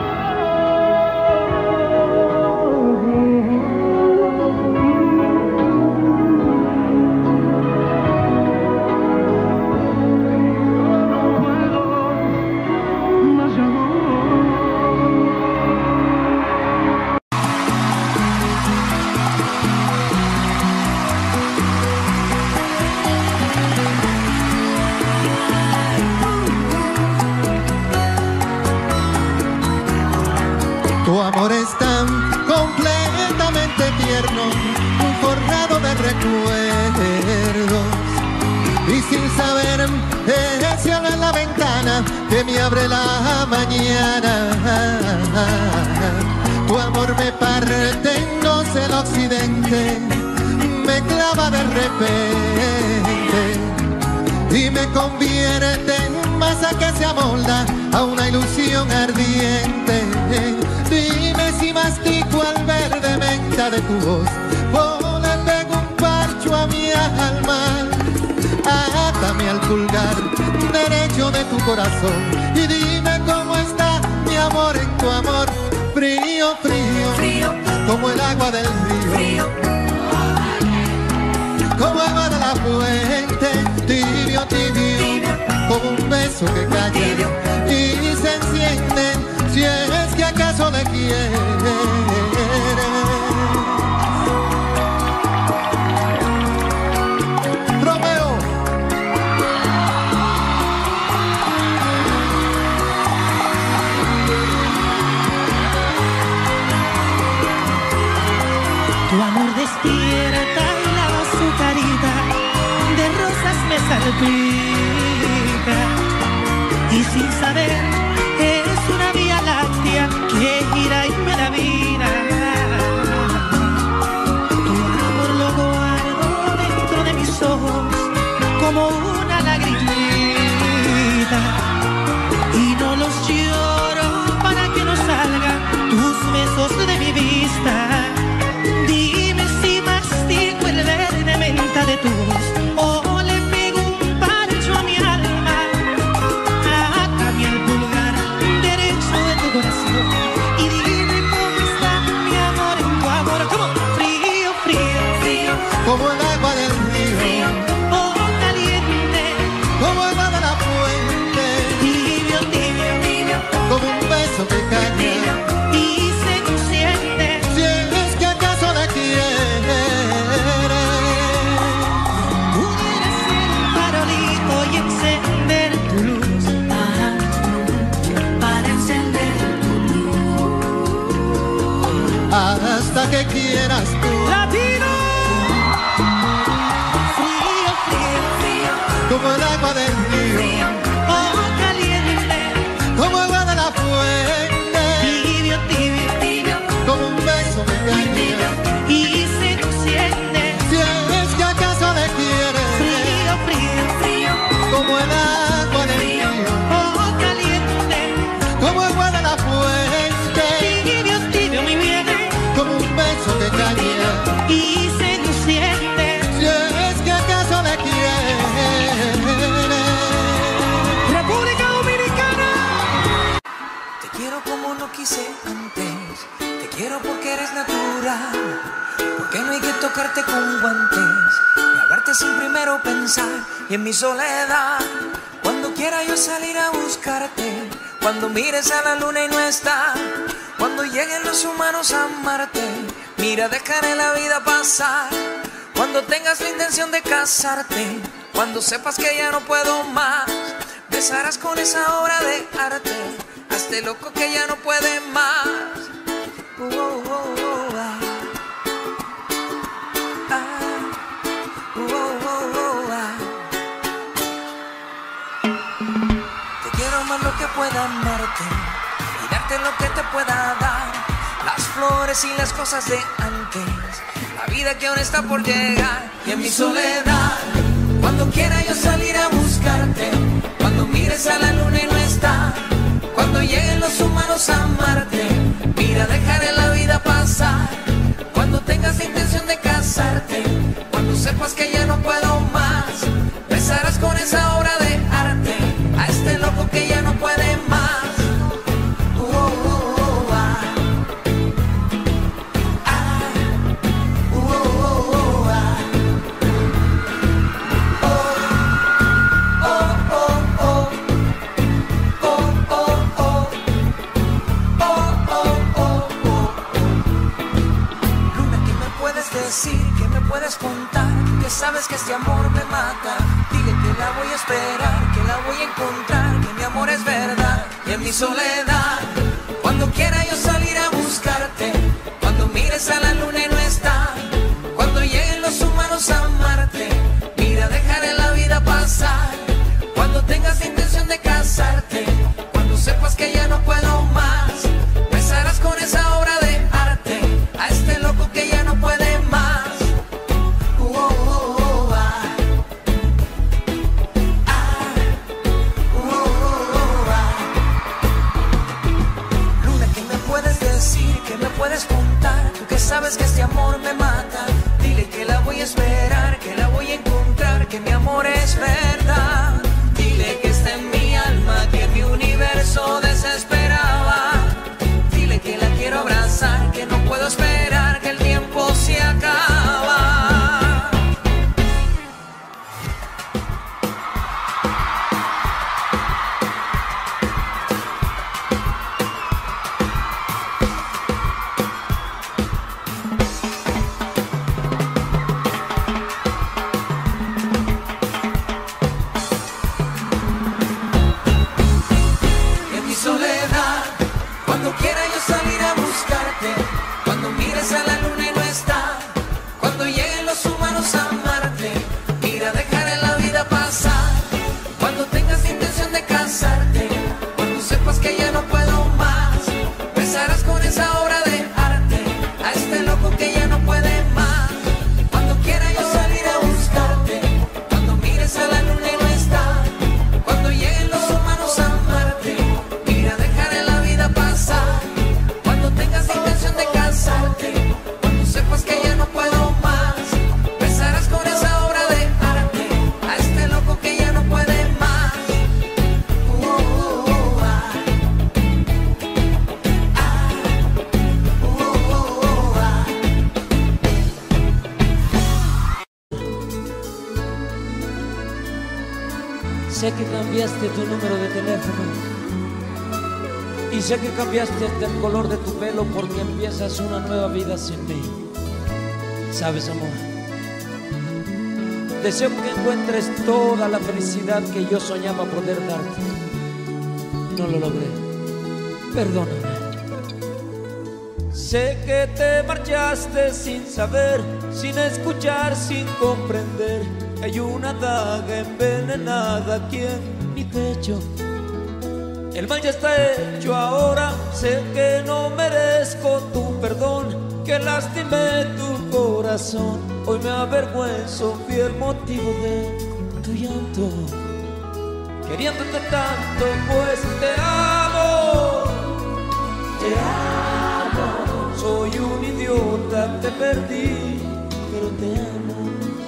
No puedo más de amor. Tu amor es tan completamente tierno, forrado de recuerdos. Y sin saber, el cielo en la ventana que me abre la mañana. Tu amor me parte en dos el occidente, me clava de repente y me convierte en masa que se amolda a una ilusión ardiente. Dime si mastico al verde menta de tu voz o le pego un parcho a mi alma. Átame al pulgar derecho de tu corazón y dime cómo está mi amor en tu amor. Frío, frío, Frío, como el agua del río, frío, como agua de la fuente. Tibio, tibio, tibio, como un beso que calla tibio. y se enciende si es que acaso le quieres. saber, es una vía láctea que gira y me da vida. Tu amor lo guardo dentro de mis ojos como una lagrimita, y no los lloro para que no salgan tus besos de mi vista. Dime si mastico el verde menta de tu voz o le pego un pancho a mi alma. Atame al pulgar derecho de tu corazón y dime cómo está mi amor en tu amor. Como frío, frío, frío, como el agua del río, frío o caliente, como el agua de la fuente, tibio, tibio, tibio, como un beso que cae. y se consiente. Si es que acaso la quieres, Pudiera ser un farolito y encender tu luz, ah, para encender tu luz. hasta que quieras tú. Latino, frío, frío, frío, Como el agua del río, frío o caliente, como el agua de la fuente, tibio, tibio, tibio, como un beso que cae. y se consiente. Si es que acaso le quieres, Frío, frío, frío, como el agua del frío río, o caliente, como el agua de la fuente, tibio, tibio, mi bien, como un beso que cae. y se consiente. Si es que acaso le quieres, República Dominicana. Te quiero como no quise antes, te quiero porque eres natural, porque no hay que tocarte con guantes, ni hablarte sin primero pensar, y en mi soledad, cuando quiera yo salir a buscarte, cuando mires a la luna y no está, cuando lleguen los humanos a amarte, mira, dejaré la vida pasar, cuando tengas la intención de casarte, cuando sepas que ya no puedo más, besarás con esa obra de arte a este loco que ya no puede más. Uh, uh, uh, uh, ah. Ah. Uh, uh, uh, uh, ah. Te quiero más lo que pueda amarte y darte lo que te pueda dar, las flores y las cosas de antes, la vida que aún está por llegar, y en mi soledad, cuando quiera yo salir a buscarte, cuando mires a la luna y no está, cuando lleguen los humanos a amarte, mira, dejaré la vida pasar, cuando tengas la intención de casarte, cuando sepas que ya no puedo más, besarás con esa obra de arte a este loco que ya no puede más. Uh, uh, uh, uh, ah. Ah. Uh, uh, uh, uh, ah. Oh, oh, oh, oh. Oh, oh, oh. Oh, oh, oh, oh. Luna, ¿qué me puedes decir? ¿Qué me puedes contar? Que sabes que este amor me mata. Dile que la voy a esperar, que la voy a encontrar, que mi amor es verdad. Y en mi soledad, cuando quiera yo salir a buscarte, cuando mires a la luna y no está, cuando lleguen los humanos a amarte, mira, dejaré la vida pasar, cuando tengas la intención de casarte, cuando sepas que ya no puedo más, besarás con esa obra de arte a este loco que ya no puede más. Uh, oh, oh, oh, ah. Ah. Uh, oh, oh, oh, ah. Luna, ¿qué me puedes decir? ¿Qué me puedes contar? Tú que sabes que este amor me mata. Dile que la voy a esperar, que la voy a encontrar, que mi amor es verdad. Dile que está en mi alma, que mi universo desesperaba. Dile que la quiero abrazar, que no puedo esperar, que el tiempo se acaba. Sé que cambiaste tu número de teléfono y sé que cambiaste hasta el color de tu pelo porque empiezas una nueva vida sin mí. ¿Sabes, amor? Deseo que encuentres toda la felicidad que yo soñaba poder darte. No lo logré. Perdóname. Sé que te marchaste sin saber, sin escuchar, sin comprender. Hay una daga envenenada aquí en mi pecho. El mal ya está hecho ahora. Sé que no merezco tu perdón, que lastimé tu corazón. Hoy me avergüenzo, fui el motivo de tu llanto. Queriéndote tanto, pues te amo. Te amo. Soy un idiota, te perdí, pero te amo.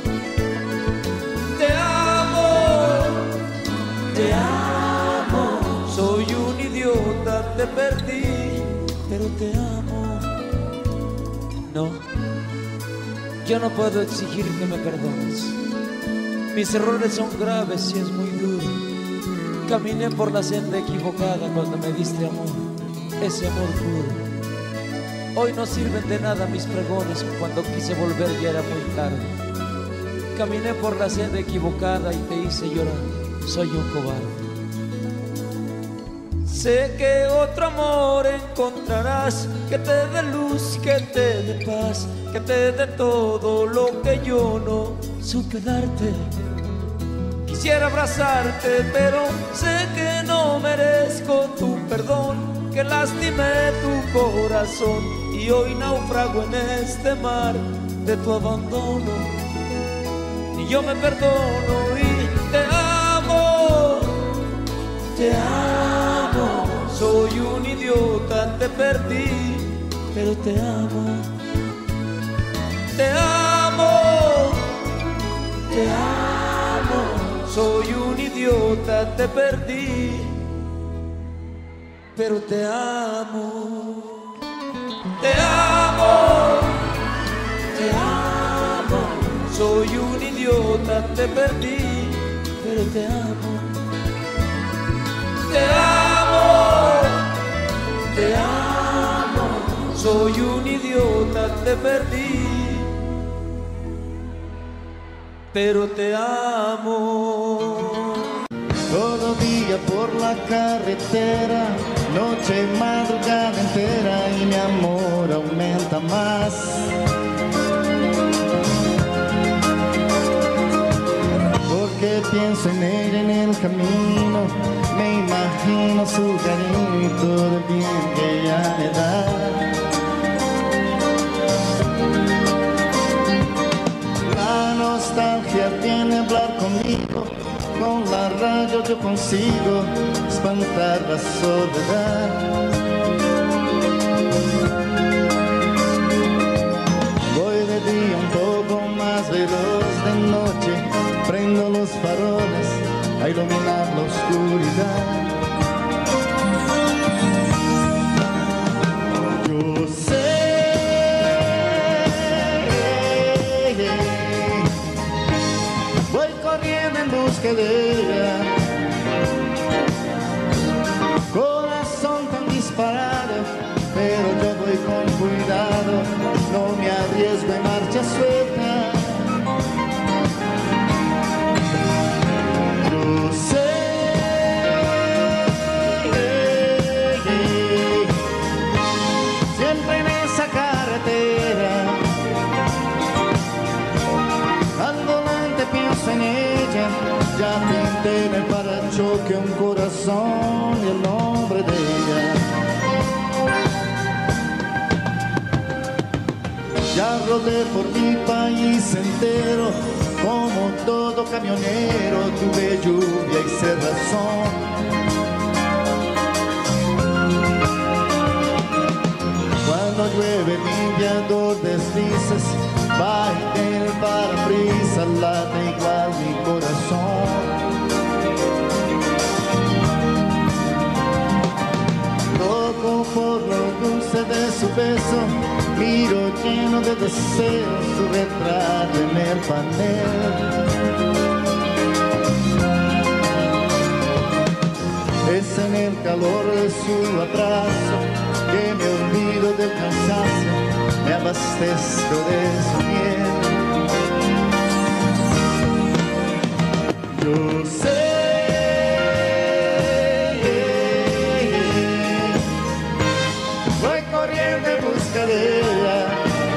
Te amo, te amo. Soy un idiota, te perdí, pero te amo. No, yo no puedo exigir que me perdones. Mis errores son graves y es muy duro. Caminé por la senda equivocada cuando me diste amor, ese amor puro. Hoy no sirven de nada mis pregones, cuando quise volver ya era muy tarde. Caminé por la senda equivocada y te hice llorar, soy un cobarde. Sé que otro amor encontrarás, que te dé luz, que te dé paz, que te dé todo lo que yo no supe darte. Quisiera abrazarte, pero sé que no merezco tu perdón, que lastimé tu corazón y hoy naufrago en este mar de tu abandono. Y yo me perdono y te amo, te amo. Soy un idiota, te perdí, pero te amo. Te amo, te amo. Soy un idiota, te perdí, pero te amo. Te amo, te amo. Soy un idiota, te perdí, pero te amo. Te amo, te amo. Soy un idiota, te perdí, pero te amo. Todo día por la carretera, noche, madrugada entera, y mi amor aumenta más. Porque pienso en ella en el camino, me imagino su cariño y todo el bien que ella me da. La nostalgia viene a hablar conmigo, con la radio yo consigo espantar la soledad. Voy de día un poco más veloz, de noche prendo los faroles a iluminar la oscuridad. Yo sé, voy corriendo en busca de ella, corazón tan disparado, pero yo voy con cuidado, no me arriesgo en marcha suelta. Yo sé, siempre en esa carretera, al volante pienso en ella, ya pinté en el parachoque un corazón y el nombre de ella. Ya rodé por mi país entero, como todo camionero, tuve lluvia y cerrazón. Cuando llueve mi guiador deslices, va en el parabrisas, late igual mi corazón. Loco por lo dulce de su beso, miro lleno de deseos su retrato en el panel. Es en el calor de su abrazo que me olvido del cansancio, me abastezco de su miel. Yo sé, voy corriendo en busca de ella,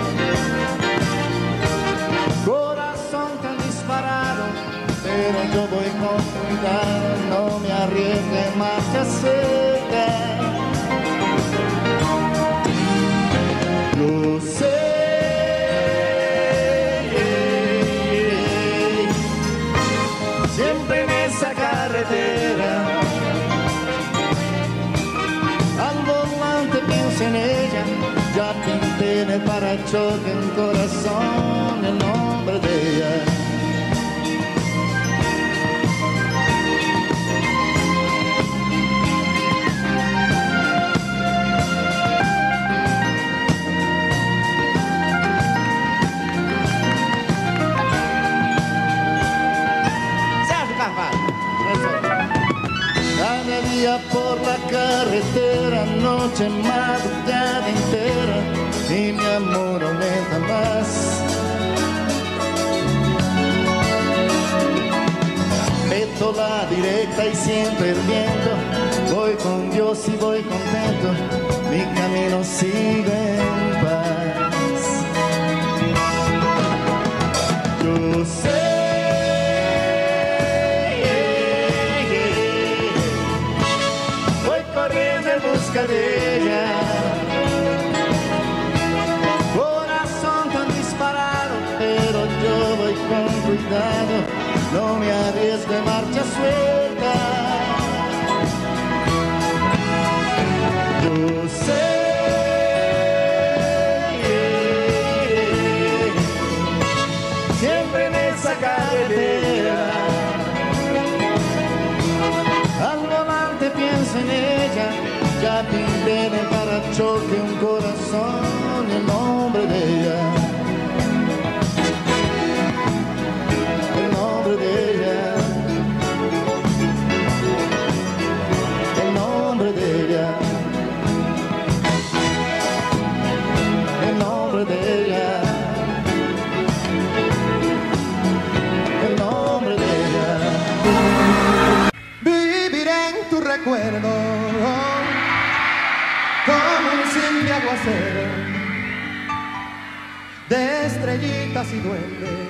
corazón tan disparado, pero yo voy con cuidado, no me arriesgue más que cerca. Yo sé, siempre en esa carretera, al volante pienso en ella, ya pinté en el parachoque en corazón el nombre de ella. Cada día por la carretera, noche, madrugada entera, y mi amor aumenta más. Meto la directa y siento el viento, voy con Dios y voy contento, mi camino sigue en paz. Yo sé, de ella, corazón tan disparado, pero yo voy con cuidado, no me arriesgo de marcha suelta. Yo sé, siempre en esa carretera, al volante pienso en ella, ya pinté en el parachoque un corazón y el nombre de ella. El nombre de ella. El nombre de ella. El nombre de ella. El nombre de ella. Viviré en tu recuerdo como un simple aguacero de estrellitas y duendes.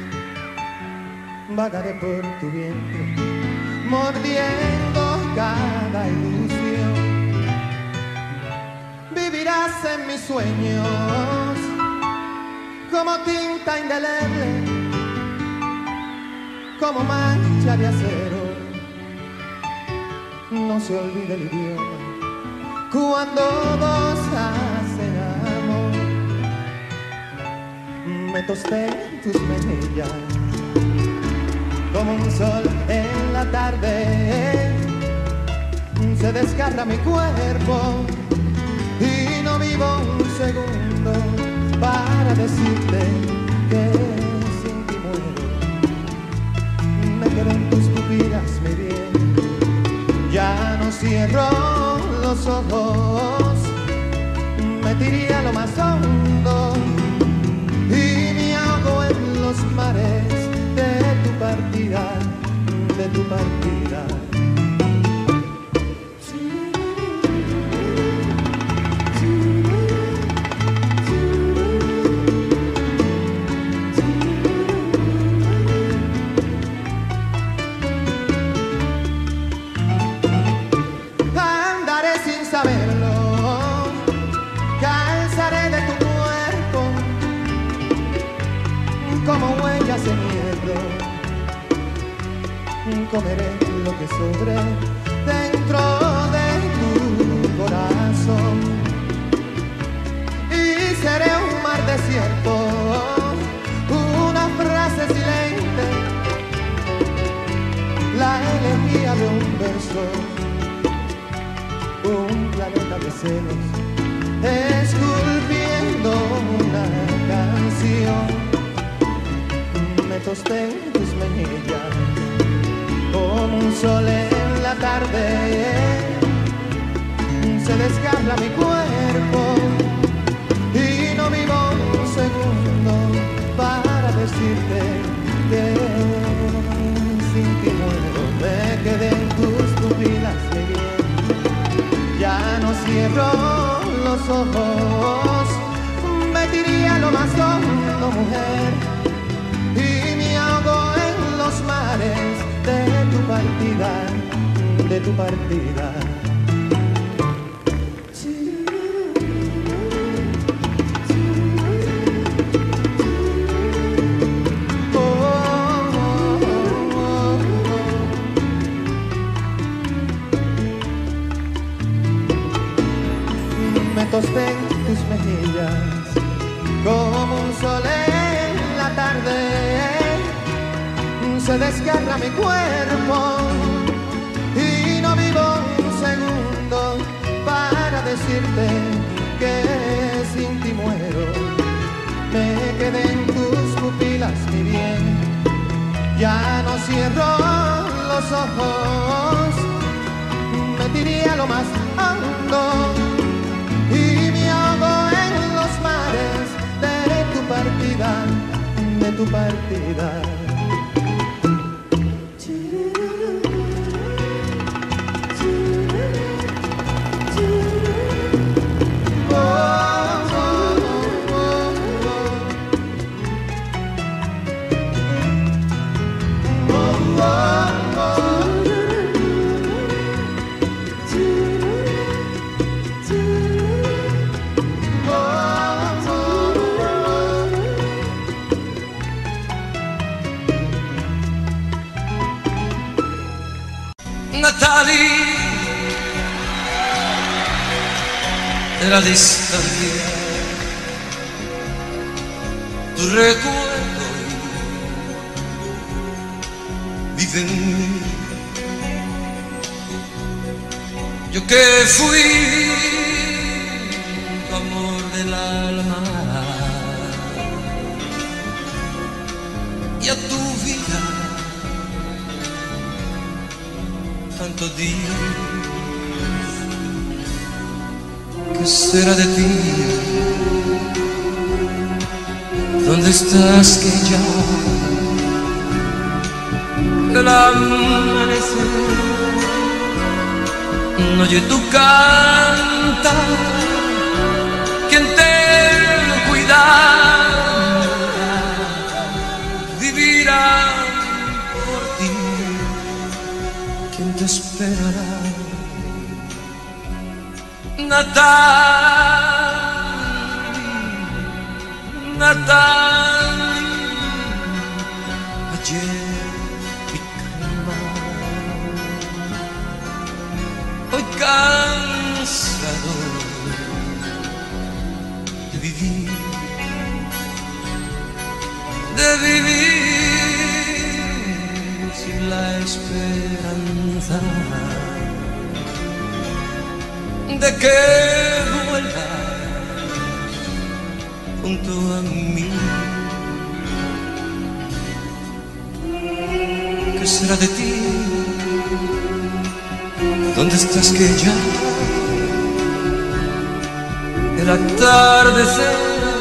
Vagaré por tu vientre, mordiendo cada ilusión. Vivirás en mis sueños como tinta indeleble, como mancha de acero. No se olvide el idioma cuando dos hacen amor. Me tosté en tus mejillas como un sol en la tarde. Se desgarra mi cuerpo y no vivo un segundo para decirte que sin ti muero. Me quedo en tus pupilas, mi bien, ya no cierro los ojos, me tiré a lo más hondo y me ahogo en los mares de tu partida, de tu partida. Como huellas en hierro, comeré lo que sobre dentro de tu corazón y seré un mar desierto, una frase silente, la elegía de un verso, un planeta de celos, esculpiendo una canción. Me tosté en tus mejillas como un sol en la tarde, se desgarra mi cuerpo y no vivo un segundo para decirte que sin ti muero. Me quedé en tus pupilas, mi bien, ya no cierro los ojos, me tiré a lo más hondo, mujer, y me ahogo en los mares de tu partida, de tu partida. Me tosté en tus mejillas como un sol en la tarde, se desgarra mi cuerpo y no vivo un segundo para decirte que sin ti muero. Me quedé en tus pupilas, mi bien, ya no cierro los ojos, me tiré a lo más hondo y me ahogo en los mares de tu partida, de tu partida. Natalie, de la distancia, tu recuerdo vive en mí. Yo que fui tu amor del alma y a tu vida tanto días. ¿Qué será de ti? ¿Dónde estás que ya el amanecer no oye tu cantar? ¿Quién te cuidará? Vivirá por ti. ¿Quién te esperará? Natalie, Natalie, ayer mi calma, hoy cansado de vivir, de vivir sin la esperanza de que vuelvas junto a mí. ¿Qué será de ti? ¿Dónde estás que ya el atardecer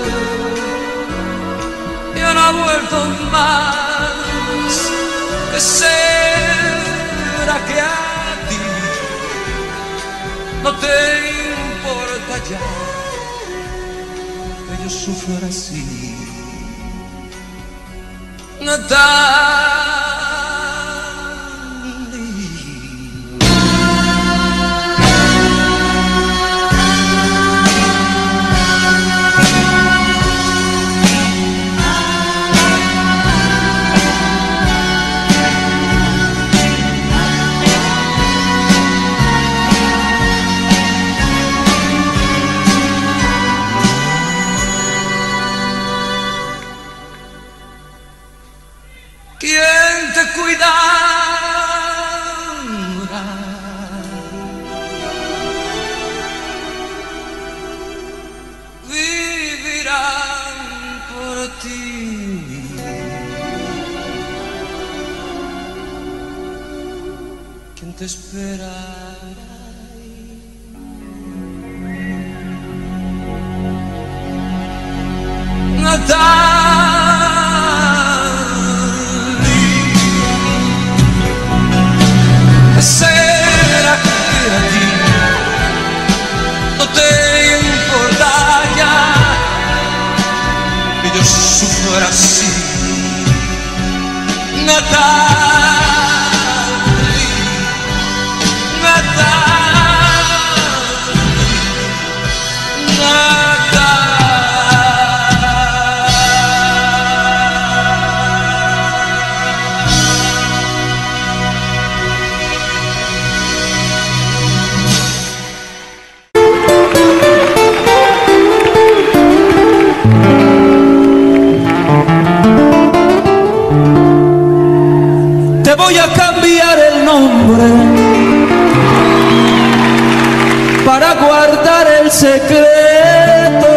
ya no ha vuelto más? ¿Qué será que a ti no te importa ya que yo sufra así? Natalie, ¿quién te cuidará? Vivirán por ti. te espera. Natalie, será que a ti no te importa ya que yo sufra así. Natalie, Natalie, Te voy a cambiar el nombre para guardar el secreto,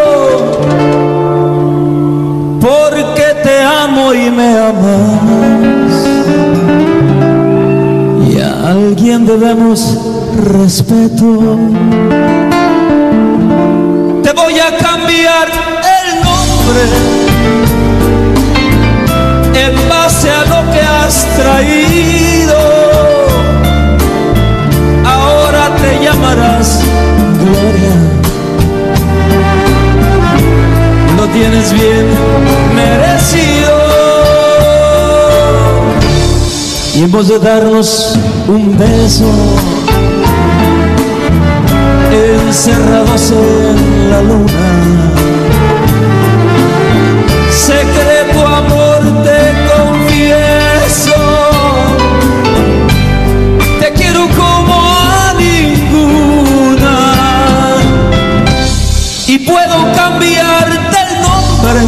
porque te amo y me amas, y a alguien debemos respeto. Te voy a cambiar el nombre en base a lo que has traído. Ahora te llamarás Gloria. Lo tienes bien merecido. Y en vez de darnos un beso encerrados en la luna, secreto amor te confieso, te quiero como a ninguna, y puedo cambiarte el nombre,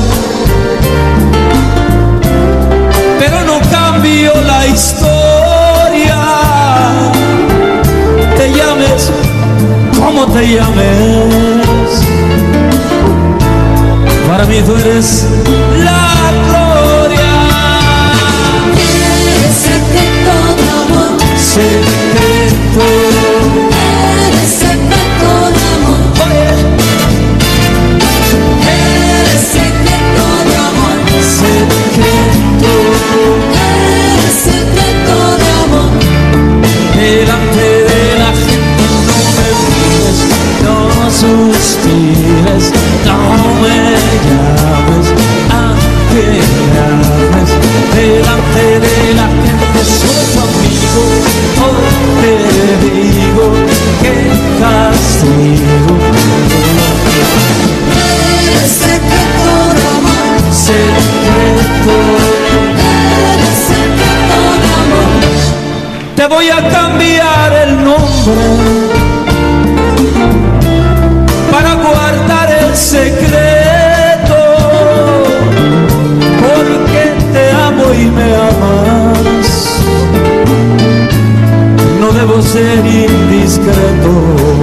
pero no cambio la historia. Te llames como te llames, para mí tú eres la gloria. Eres secreto de amor, Secreto, eres secreto de amor, oye, eres secreto de amor, secreto, eres secreto de amor. delante de la gente no me mires, no suspires, no me llames, aunque llames, delante de la gente soy tu amigo. Hoy te digo que castigo. Eres secreto de amor, Secreto, eres secreto de amor. te voy a cambiar el nombre para guardar el secreto, porque te amo y me amas. No debo ser indiscreto.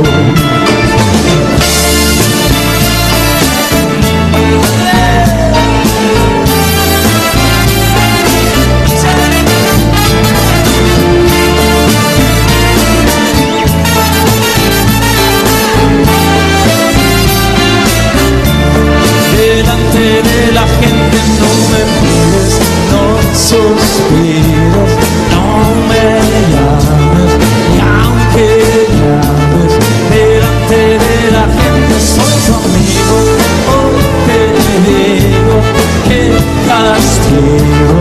Delante de la gente no me mires, no suspires, no me llames, y aunque llames, delante de la gente soy tu amigo. Hoy te digo que castigo.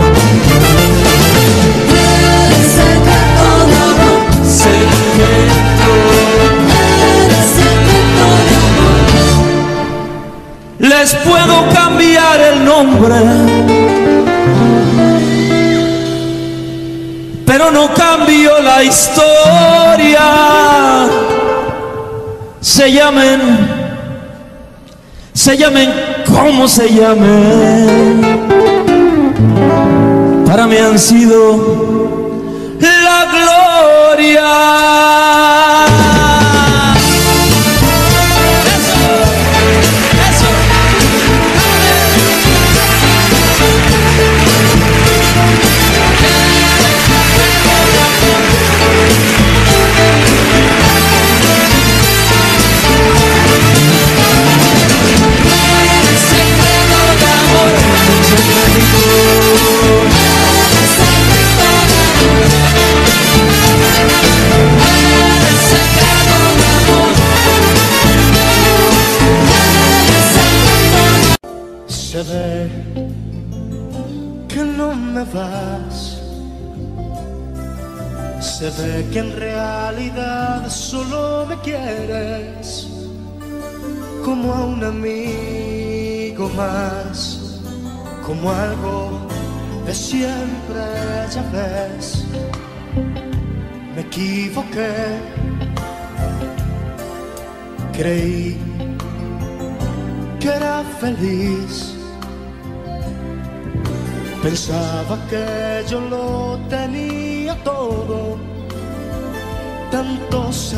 Eres secreto de amor, Secreto, eres secreto de amor. les puedo cambiar el nombre, pero no cambio la historia. Se llamen, se llamen como se llamen, para mí han sido la gloria. Se ve que no me vas, se ve que en realidad solo me quieres como a un amigo más, como algo de siempre, ya ves. Me equivoqué, creí que era feliz, pensaba que yo lo tenía todo, tantos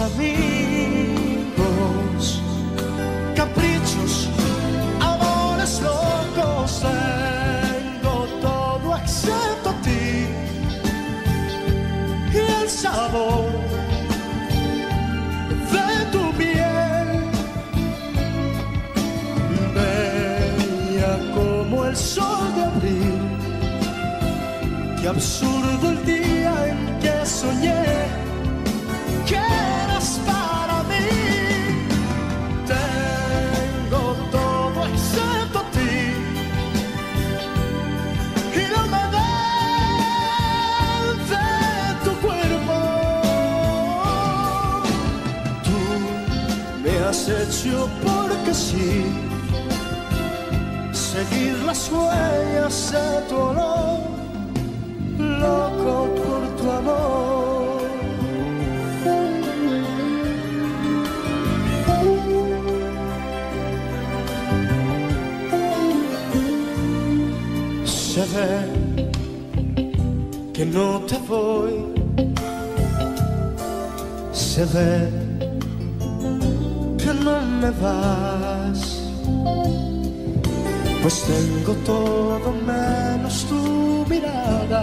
amigos, caprichos, amores locos, tengo todo excepto a ti y el sabor de tu piel, bella como el sol de abril. Qué absurdo el día en que soñé que eras para mí. Tengo todo excepto a ti y no me das de tu cuerpo. Tú me has hecho porque sí seguir las huellas de tu olor, loco por tu amor. Se ve que no te voy, se ve que no me vas, pues tengo todo menos tu mirada,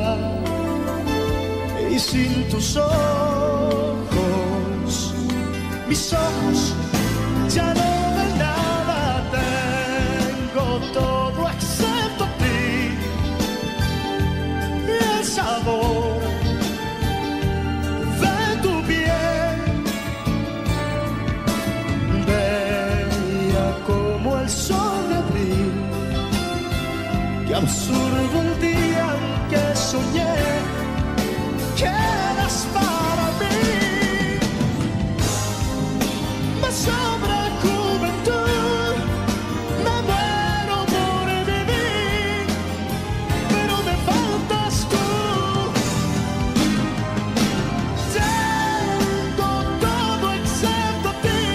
y sin tus ojos, mis ojos ya no ven nada. Tengo todo excepto a ti y el sabor de tu piel, bella como el sol de abril. Qué absurdo el día en que soñé que eras para mí. Me sobra juventud, me muero por vivir, pero me faltas tú. Tengo todo excepto a ti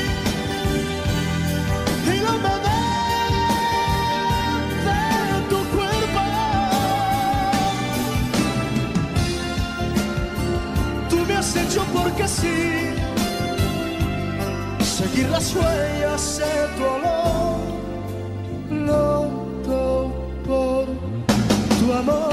y no me hecho porque sí seguir las huellas de tu olor, loco por tu amor.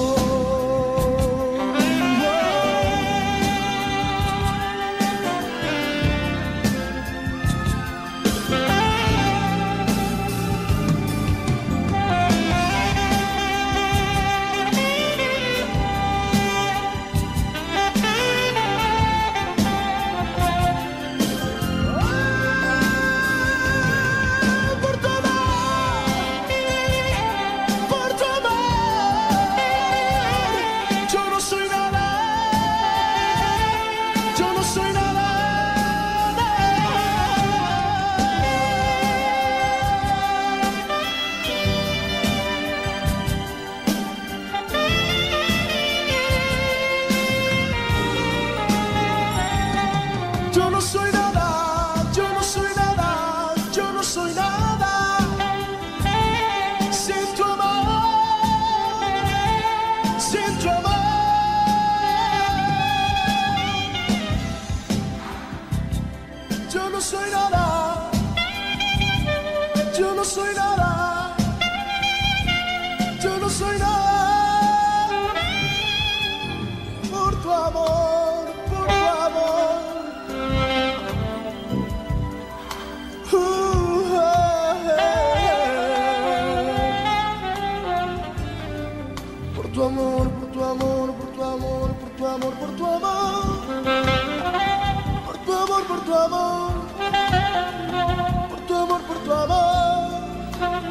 Por tu amor, por tu amor, por tu amor, por tu amor, por tu amor, por tu amor, por tu amor, por tu amor, por tu amor.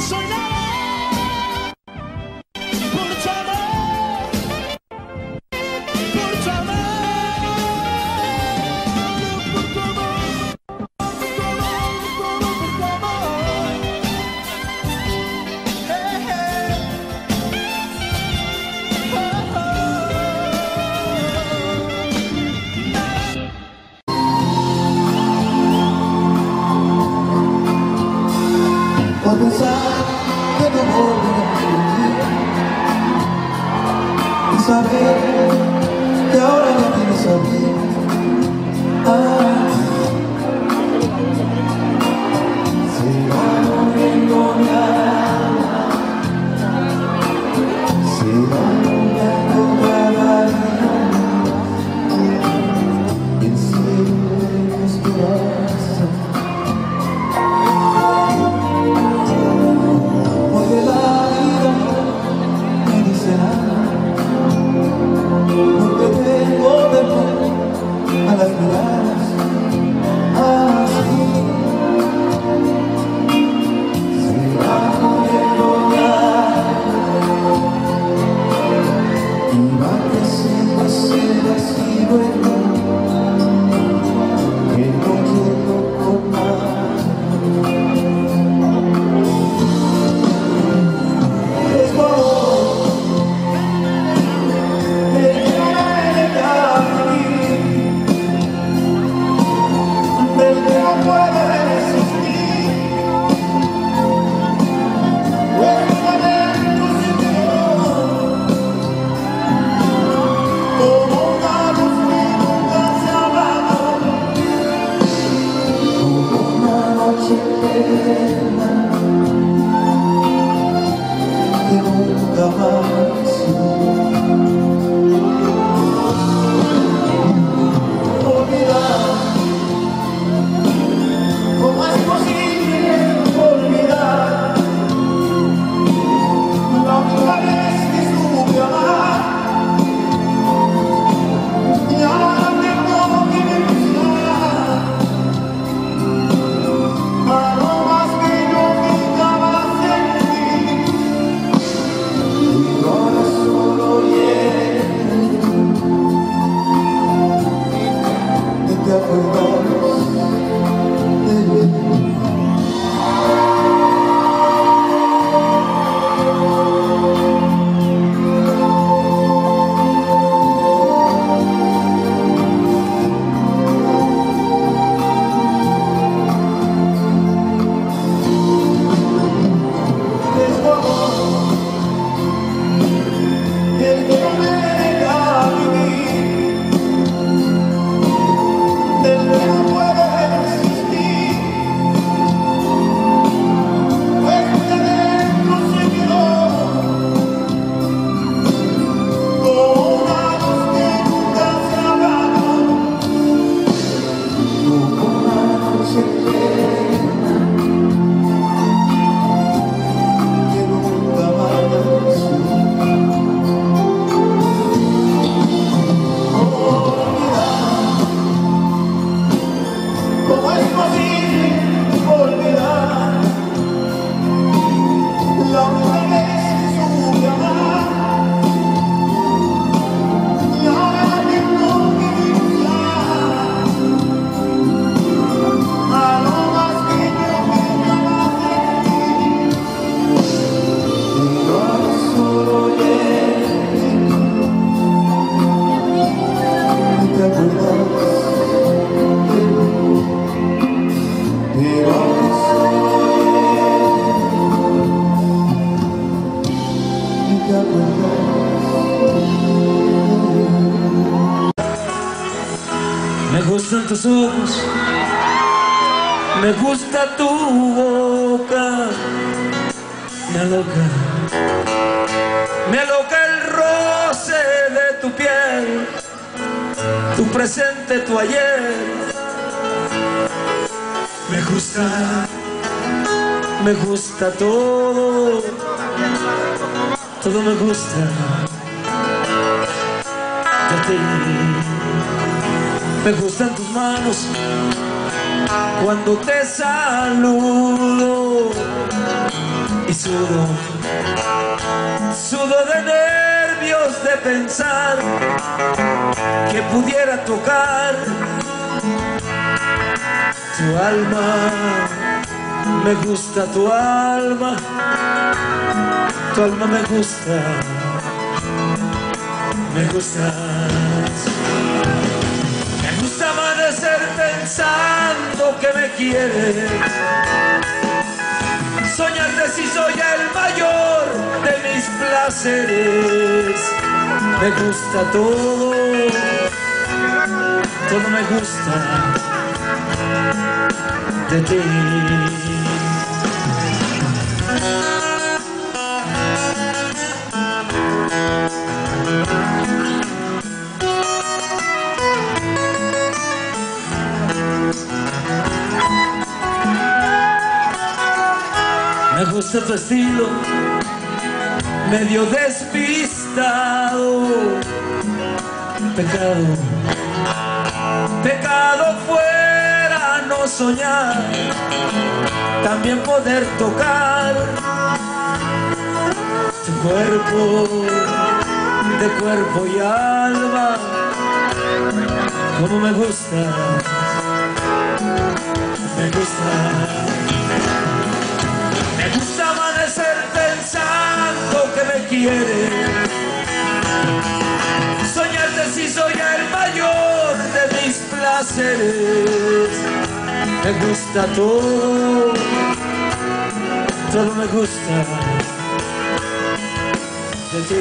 soy nada por tu amor, por tu amor, por tu amor, por tu amor, por tu amor. Hey, hey. Oh, oh. Por pensar que no volverás a y saber que ahora no tienes a mí. Ah, se va muriendo mi alma, se va muriendo cada día, el cielo de mi esperanza. Porque la vida me dice nada, porque tengo temor a las miradas así. Se va muriendo ya y va creciendo ese vacío en mí que no quiero con nada. Que nunca más olvidar. ¿Cómo es posible olvidar la única vez que supe amar? Y ahora tengo que pensar a lo más bello que jamás sentí. Y ahora solo viene de te acuerdas de mí. Es tu amor el que no me deja vivir, del que no puedo resistir, pues de dentro se quedó como una luz que nunca se apaga, como una noche eterna que nunca va a pasar. ¿Cómo es posible olvidar la única vez que supe amar? Y ahora tengo que pensar a lo más bello que jamás sentí. Y ahora solo viene y te acuerdas de mí. Pero ahora solo viene y te acuerdas de mí. Me gustan tus ojos, me gusta tu boca, me aloca, me aloca el roce de tu piel, tu presente, tu ayer. Me gusta, me gusta todo, todo me gusta de ti. Me gustan tus manos cuando te saludo, y sudo, sudo de nervios de pensar que pudiera tocar tu alma. Me gusta tu alma, tu alma me gusta, me gustas. Me gusta amanecer pensando que me quieres, soñarte si soy el mayor de mis placeres. Me gusta todo, todo me gusta de ti. Me gusta tu estilo, medio despistado. Pecado, pecado fuera no soñar, también poder tocar tu cuerpo, de cuerpo y alma. Como me gusta, me gusta. Me gusta amanecer pensando que me quieres, soñarte si soy el mayor de mis placeres. Me gusta todo, todo me gusta de ti.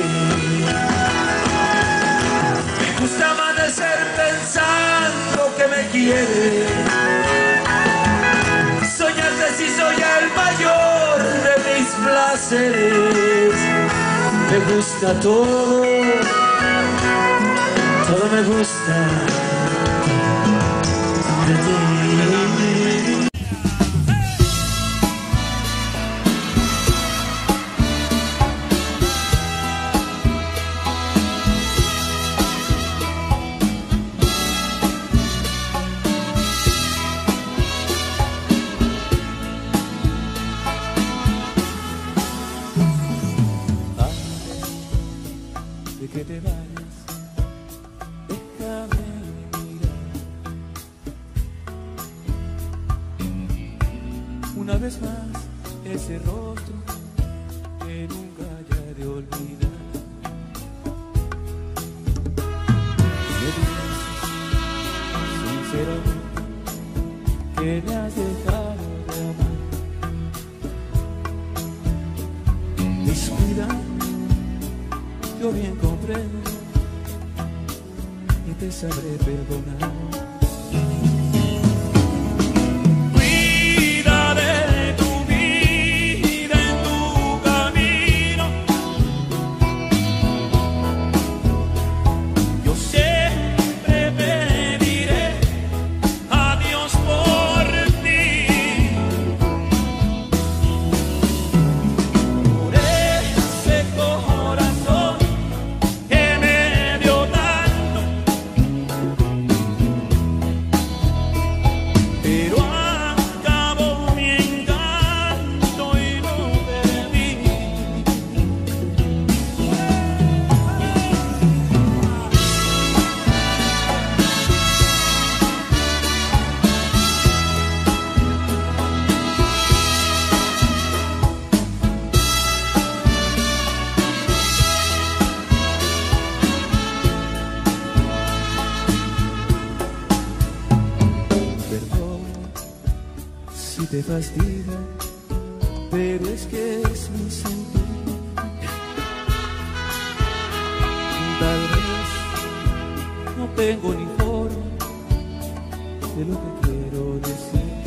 Me gusta amanecer pensando que me quieres, soñarte si soy el mayor de mis placeres. Me gusta todo, todo me gusta de ti. Que te vayas, déjame mirar una vez más ese rostro que nunca haya de olvidar. Me dices sinceramente que me has dejado de amar. Descuida, yo bien comprendo y te sabré perdonar. Cuida de tu vida en tu camino. Yo siempre pediré a Dios por ti, por ese corazón que me dio tanto, pero acabó mi encanto y lo perdí. Perdón si te fastidia, pero es que es mi sentir. Tal vez no tengo ni forma de lo que quiero decir.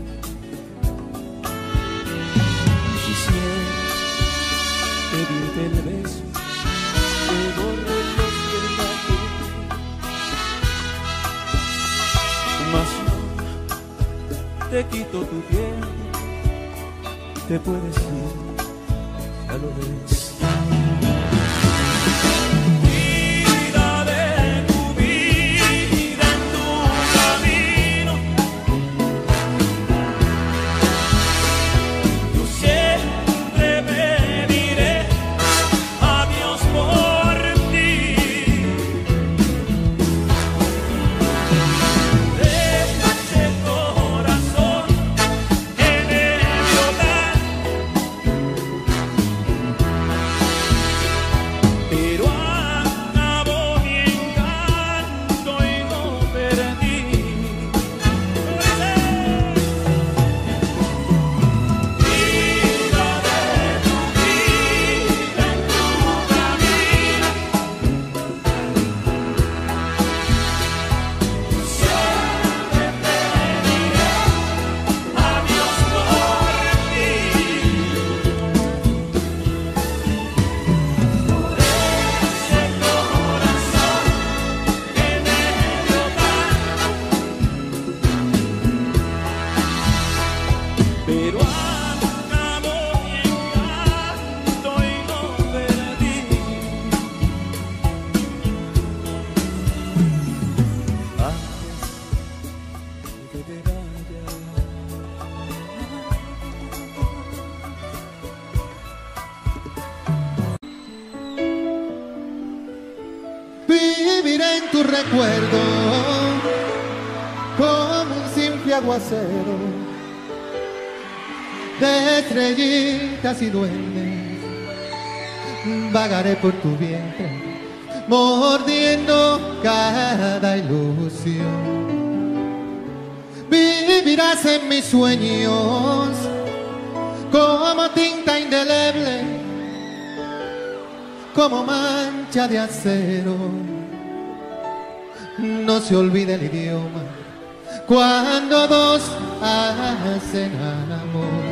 Quisiera pedirte el beso que borre los que baten, mas no te quito tu tiempo, te puedes ir, ya lo ves. Cuida de tu vida en tu camino. Yo siempre en tu recuerdo como un simple aguacero de estrellitas y duendes. Vagaré por tu vientre mordiendo cada ilusión. Vivirás en mis sueños como tinta indeleble, como mancha de acero. No se olvida el idioma cuando dos hacen amor.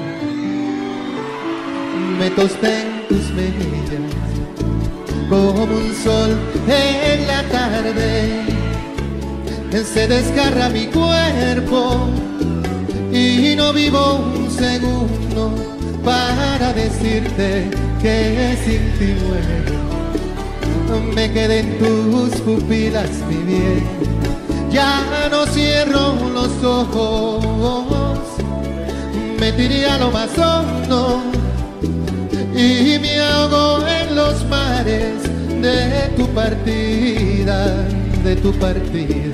Me tosté en tus mejillas como un sol en la tarde. Se desgarra mi cuerpo y no vivo un segundo para decirte que sin ti muero. Me quedé en tus pupilas, mi bien, ya no cierro los ojos. Me tiré a lo más hondo y me ahogo en los mares de tu partida, de tu partida.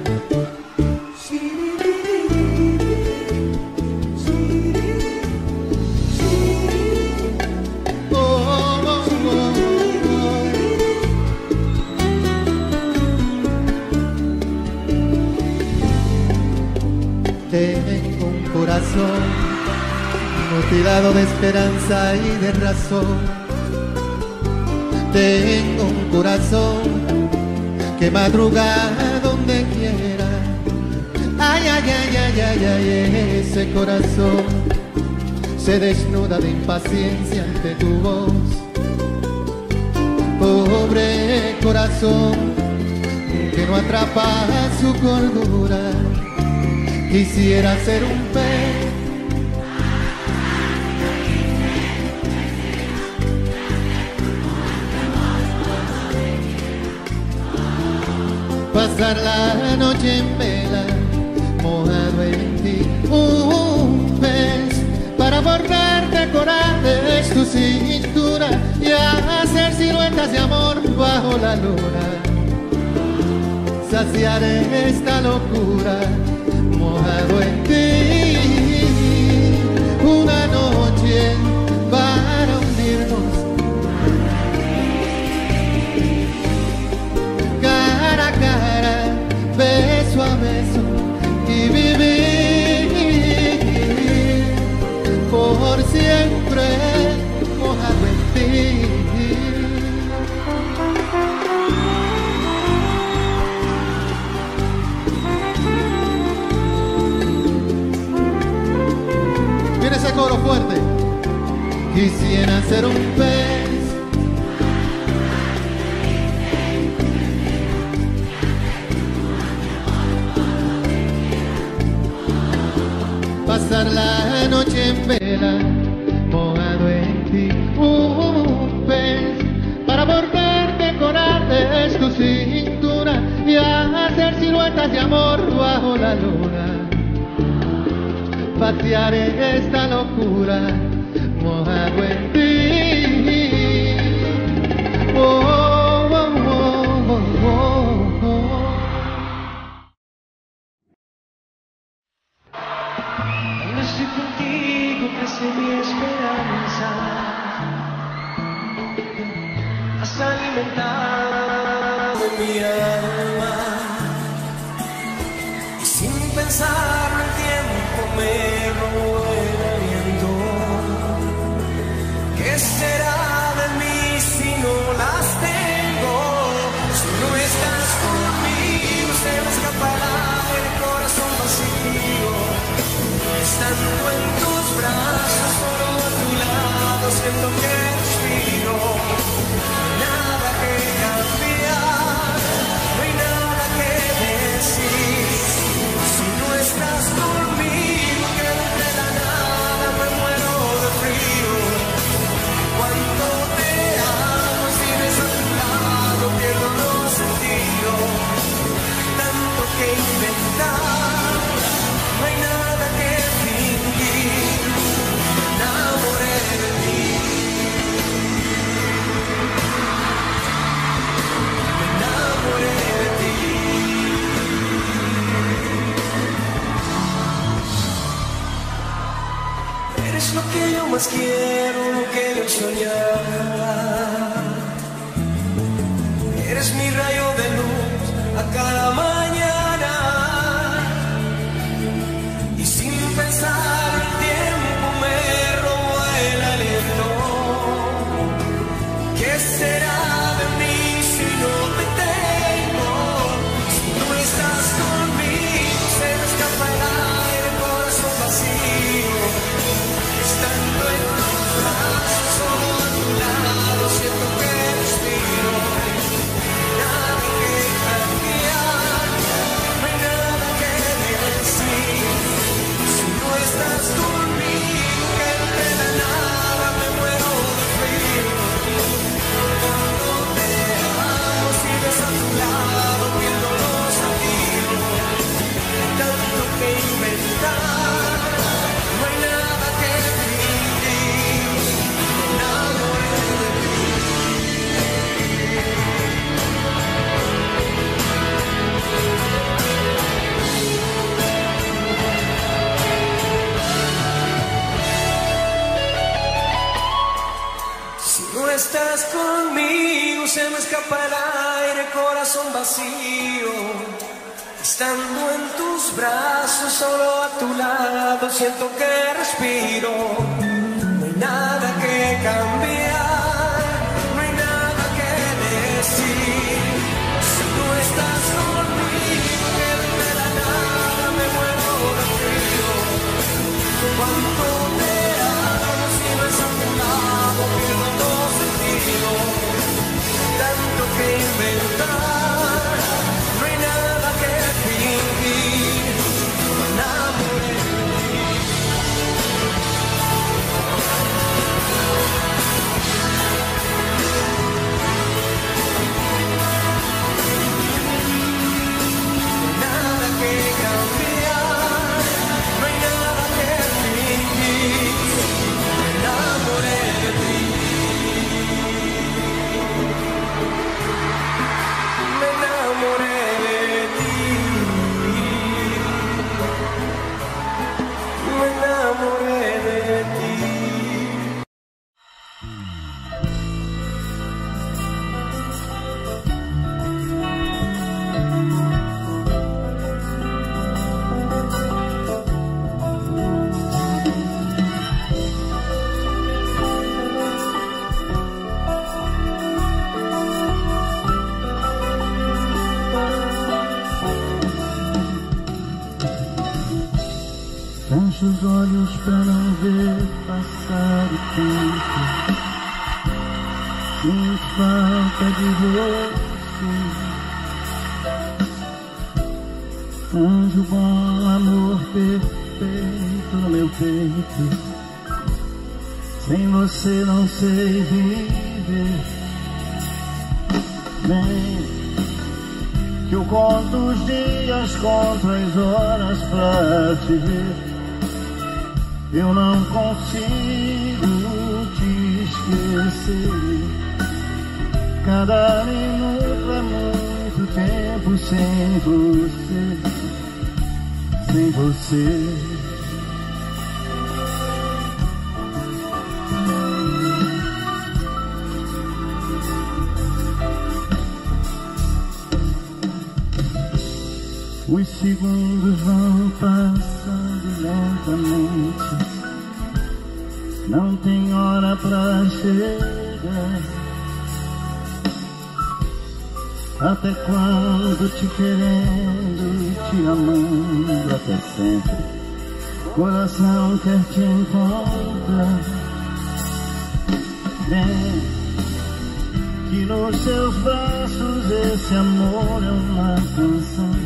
Tengo un corazón mutilado de esperanza y de razón. Tengo un corazón que madruga donde quiera. Ay, ay, ay, ay, ay, ay, ese corazón se desnuda de impaciencia ante tu voz. Pobre corazón que no atrapa su cordura. Quisiera ser un pez pasar la noche en vela, mojado en ti, un pez para borrarte corales tu cintura y hacer siluetas de amor bajo la luna. Saciar esta locura, mojado en ti, una noche para hundirnos cara a cara, beso a beso y vivir por siempre mojado en ti. Viene ese coro fuerte. Quisiera ser un pez pasar la noche en vela, mojado en ti, un pez para bordarte corales tu cintura y hacer siluetas de amor bajo la luna. Patear esta locura, mojado en ti. Oh, oh, oh, oh, oh, oh. No estoy contigo, crece mi esperanza. Has alimentado mi alma y sin pensarlo el tiempo me robó el aliento. ¿Qué será de mí si no las tengo? Si no estás conmigo se me escapará el corazón vacío. Estando en tus brazos, solo a tu lado, siento que respiro. Nada que cambiar, no hay nada que decir. Si no estás conmigo, quedo entre la nada, me muero de frío. Cuando más quiero lo que yo soñaba. Eres mi rayo de luz a cada mañana, y sin pensar el tiempo me robó el aliento. ¿Qué será de mí si no te tengo? Si no estás conmigo se me escapa el aire, el corazón vacío. Estando en tus brazos, solo a tu lado, siento que respiro. Nada que cambiar, no hay nada que decir. Si no estás conmigo, que no te da nada, me muero de frío. Cuando te amo, sigues a tu lado, pierdo los sentidos. Tanto que inventar, no hay nada que fingir. Me enamoré de ti. Si no estás conmigo se me escapa el aire, corazón vacío. Estando en tus brazos, solo a tu lado, siento que respiro. No hay nada que cambiar, no hay nada que decir. Si no estás conmigo, que no me da nada, me muero de frío. Cuando te amo, si no es a tu lado, pierdo los sentidos. Tanto que inventar, no hay nada que fingir. Me enamoré de ti. Nada que cambiar, no hay nada que fingir. Me enamoré de ti. Me enamoré de ti. Me enamoré de ti. Fecho os olhos pra não ver passar o tempo. Sinto falta de você. Anjo bom, amor perfeito no meu peito. Sem você não sei viver. Vem, que eu conto os dias, conto as horas pra te ver. Eu não consigo te esquecer. Cada minuto é muito tempo sem você, sem você. Os segundos vão passando lentamente, não tem hora pra chegar. Até quando te querendo, te amando até sempre, coração quer te encontrar. Vem, que nos seus braços esse amor é uma canção.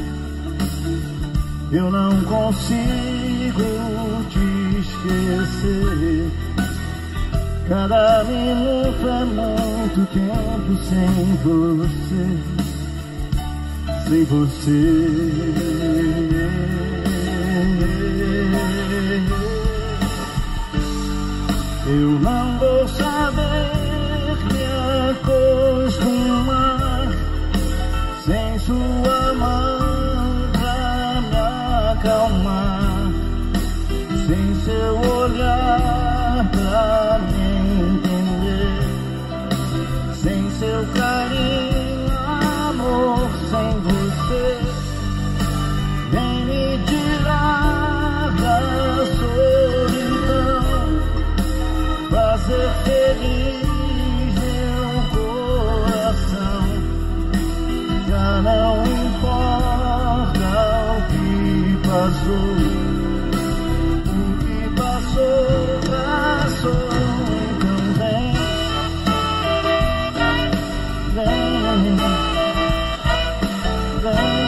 Eu não consigo te esquecer. Cada minuto é muito tempo sem você, sem você. Eu não vou saber me acostumar sem sua mão pra me acalmar, sem seu olhar pra fazer feliz meu coração. Já não importa o que passou, o que passou, passou. Então vem, vem, vem.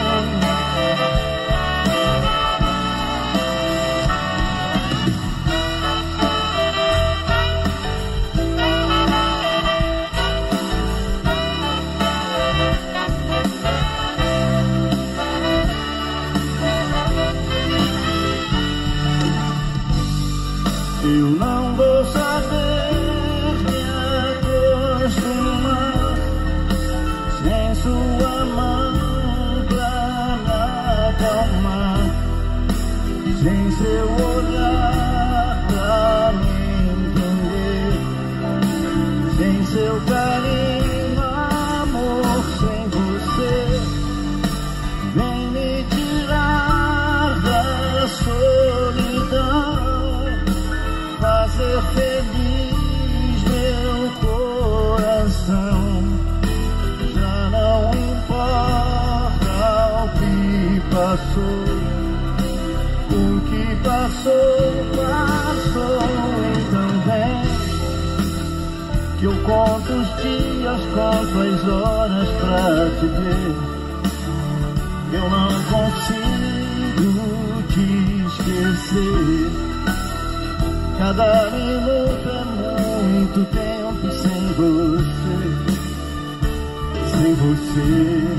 Eu não vou saber me acostumar sem sua mão pra me acalmar, sem seu olhar pra me entender, sem seu carinho, amor, sem você. Vem me tirar da solidão, fazer feliz meu coração. Já não importa o que passou, o que passou, passou. Então vem, que eu conto os dias, conto as horas pra te ver. Eu não consigo te esquecer. Cada minuto é muito tempo sem você, sem você.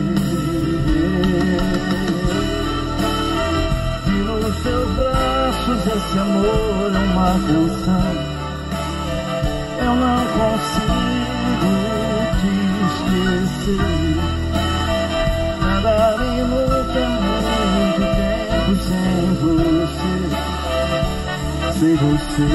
E nos seus braços esse amor é uma canção. Eu não consigo te esquecer. Cada minuto é muito tempo sem você, sem você.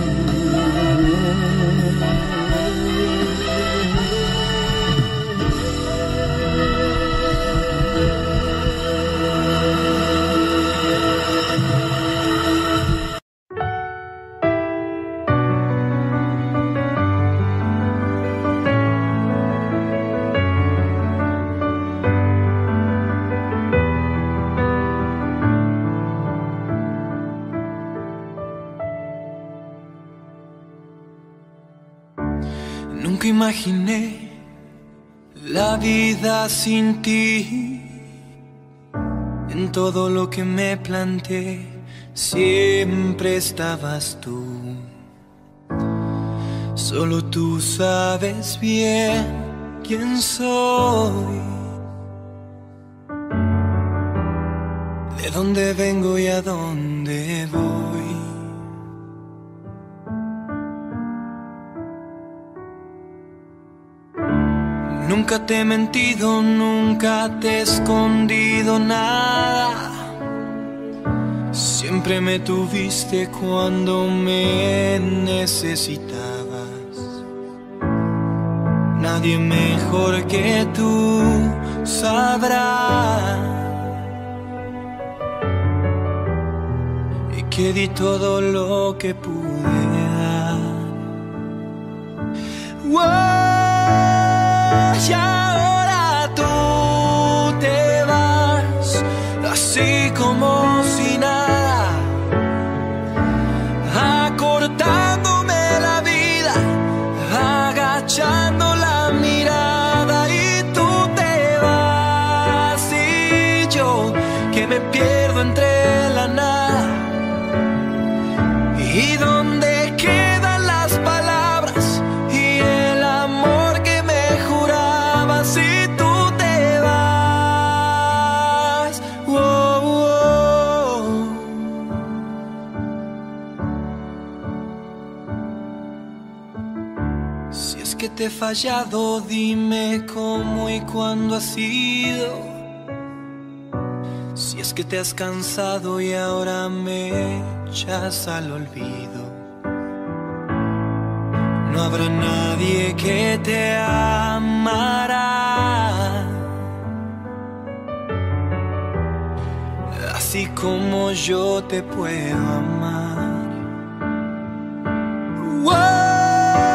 Nunca imaginé la vida sin ti. En todo lo que me planteé siempre estabas tú. Solo tú sabes bien quién soy, de dónde vengo y a dónde voy. Nunca te he mentido, nunca te he escondido nada. Siempre me tuviste cuando me necesitabas. Nadie mejor que tú sabrá y que di todo lo que pude dar. Wow. Y ahora tú te vas, así como si nada, acortándome la vida, agachando la mirada. Y tú te vas y yo, que me pierdo entre la nada. Y donde quedan las palabras y el amor que me juraba. Si tú te vas, oh, oh. Si es que te he fallado, dime cómo y cuándo ha sido. Si es que te has cansado y ahora me echas al olvido. No habrá nadie que te amará así como yo te puedo amar. Wow.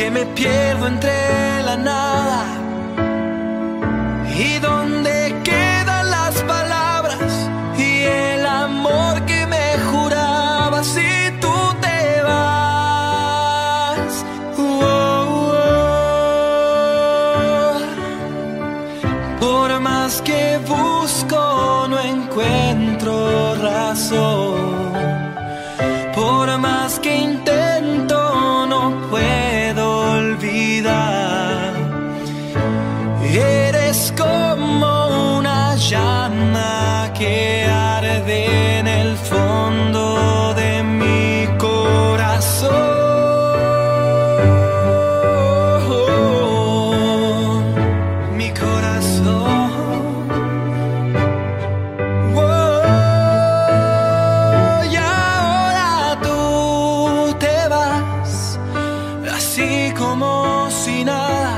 que me pierdo entre la nada y donde quedan las palabras y el amor que me juraba si tú te vas. Oh, oh. Por más que busco no encuentro razón, por más que intento no puedo olvidar. Eres como una llama que arde en el fondo de mi corazón. Mi corazón. Oh, y ahora tú te vas, así como si nada,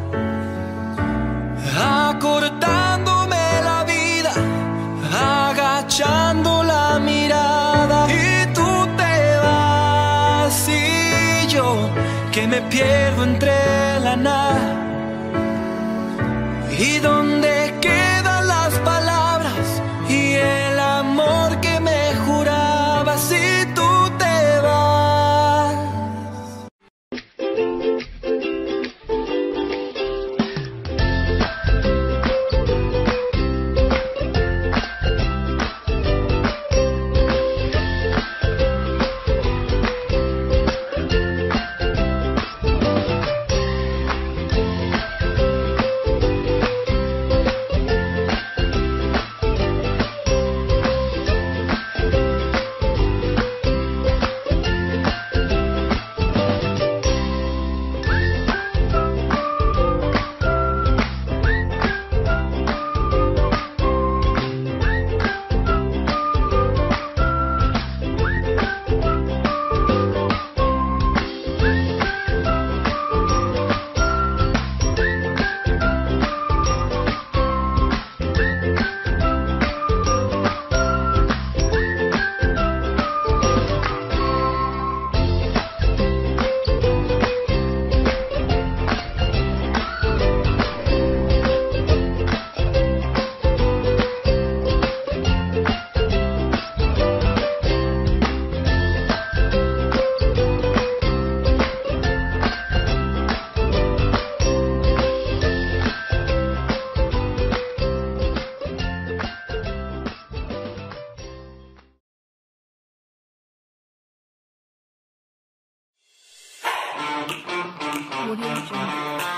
acortándome la vida, agachando la mirada, y tú te vas y yo que me pierdo entre la nada y donde quedan las palabras y el amor que me juraba si tú te vas. Audio Jungle.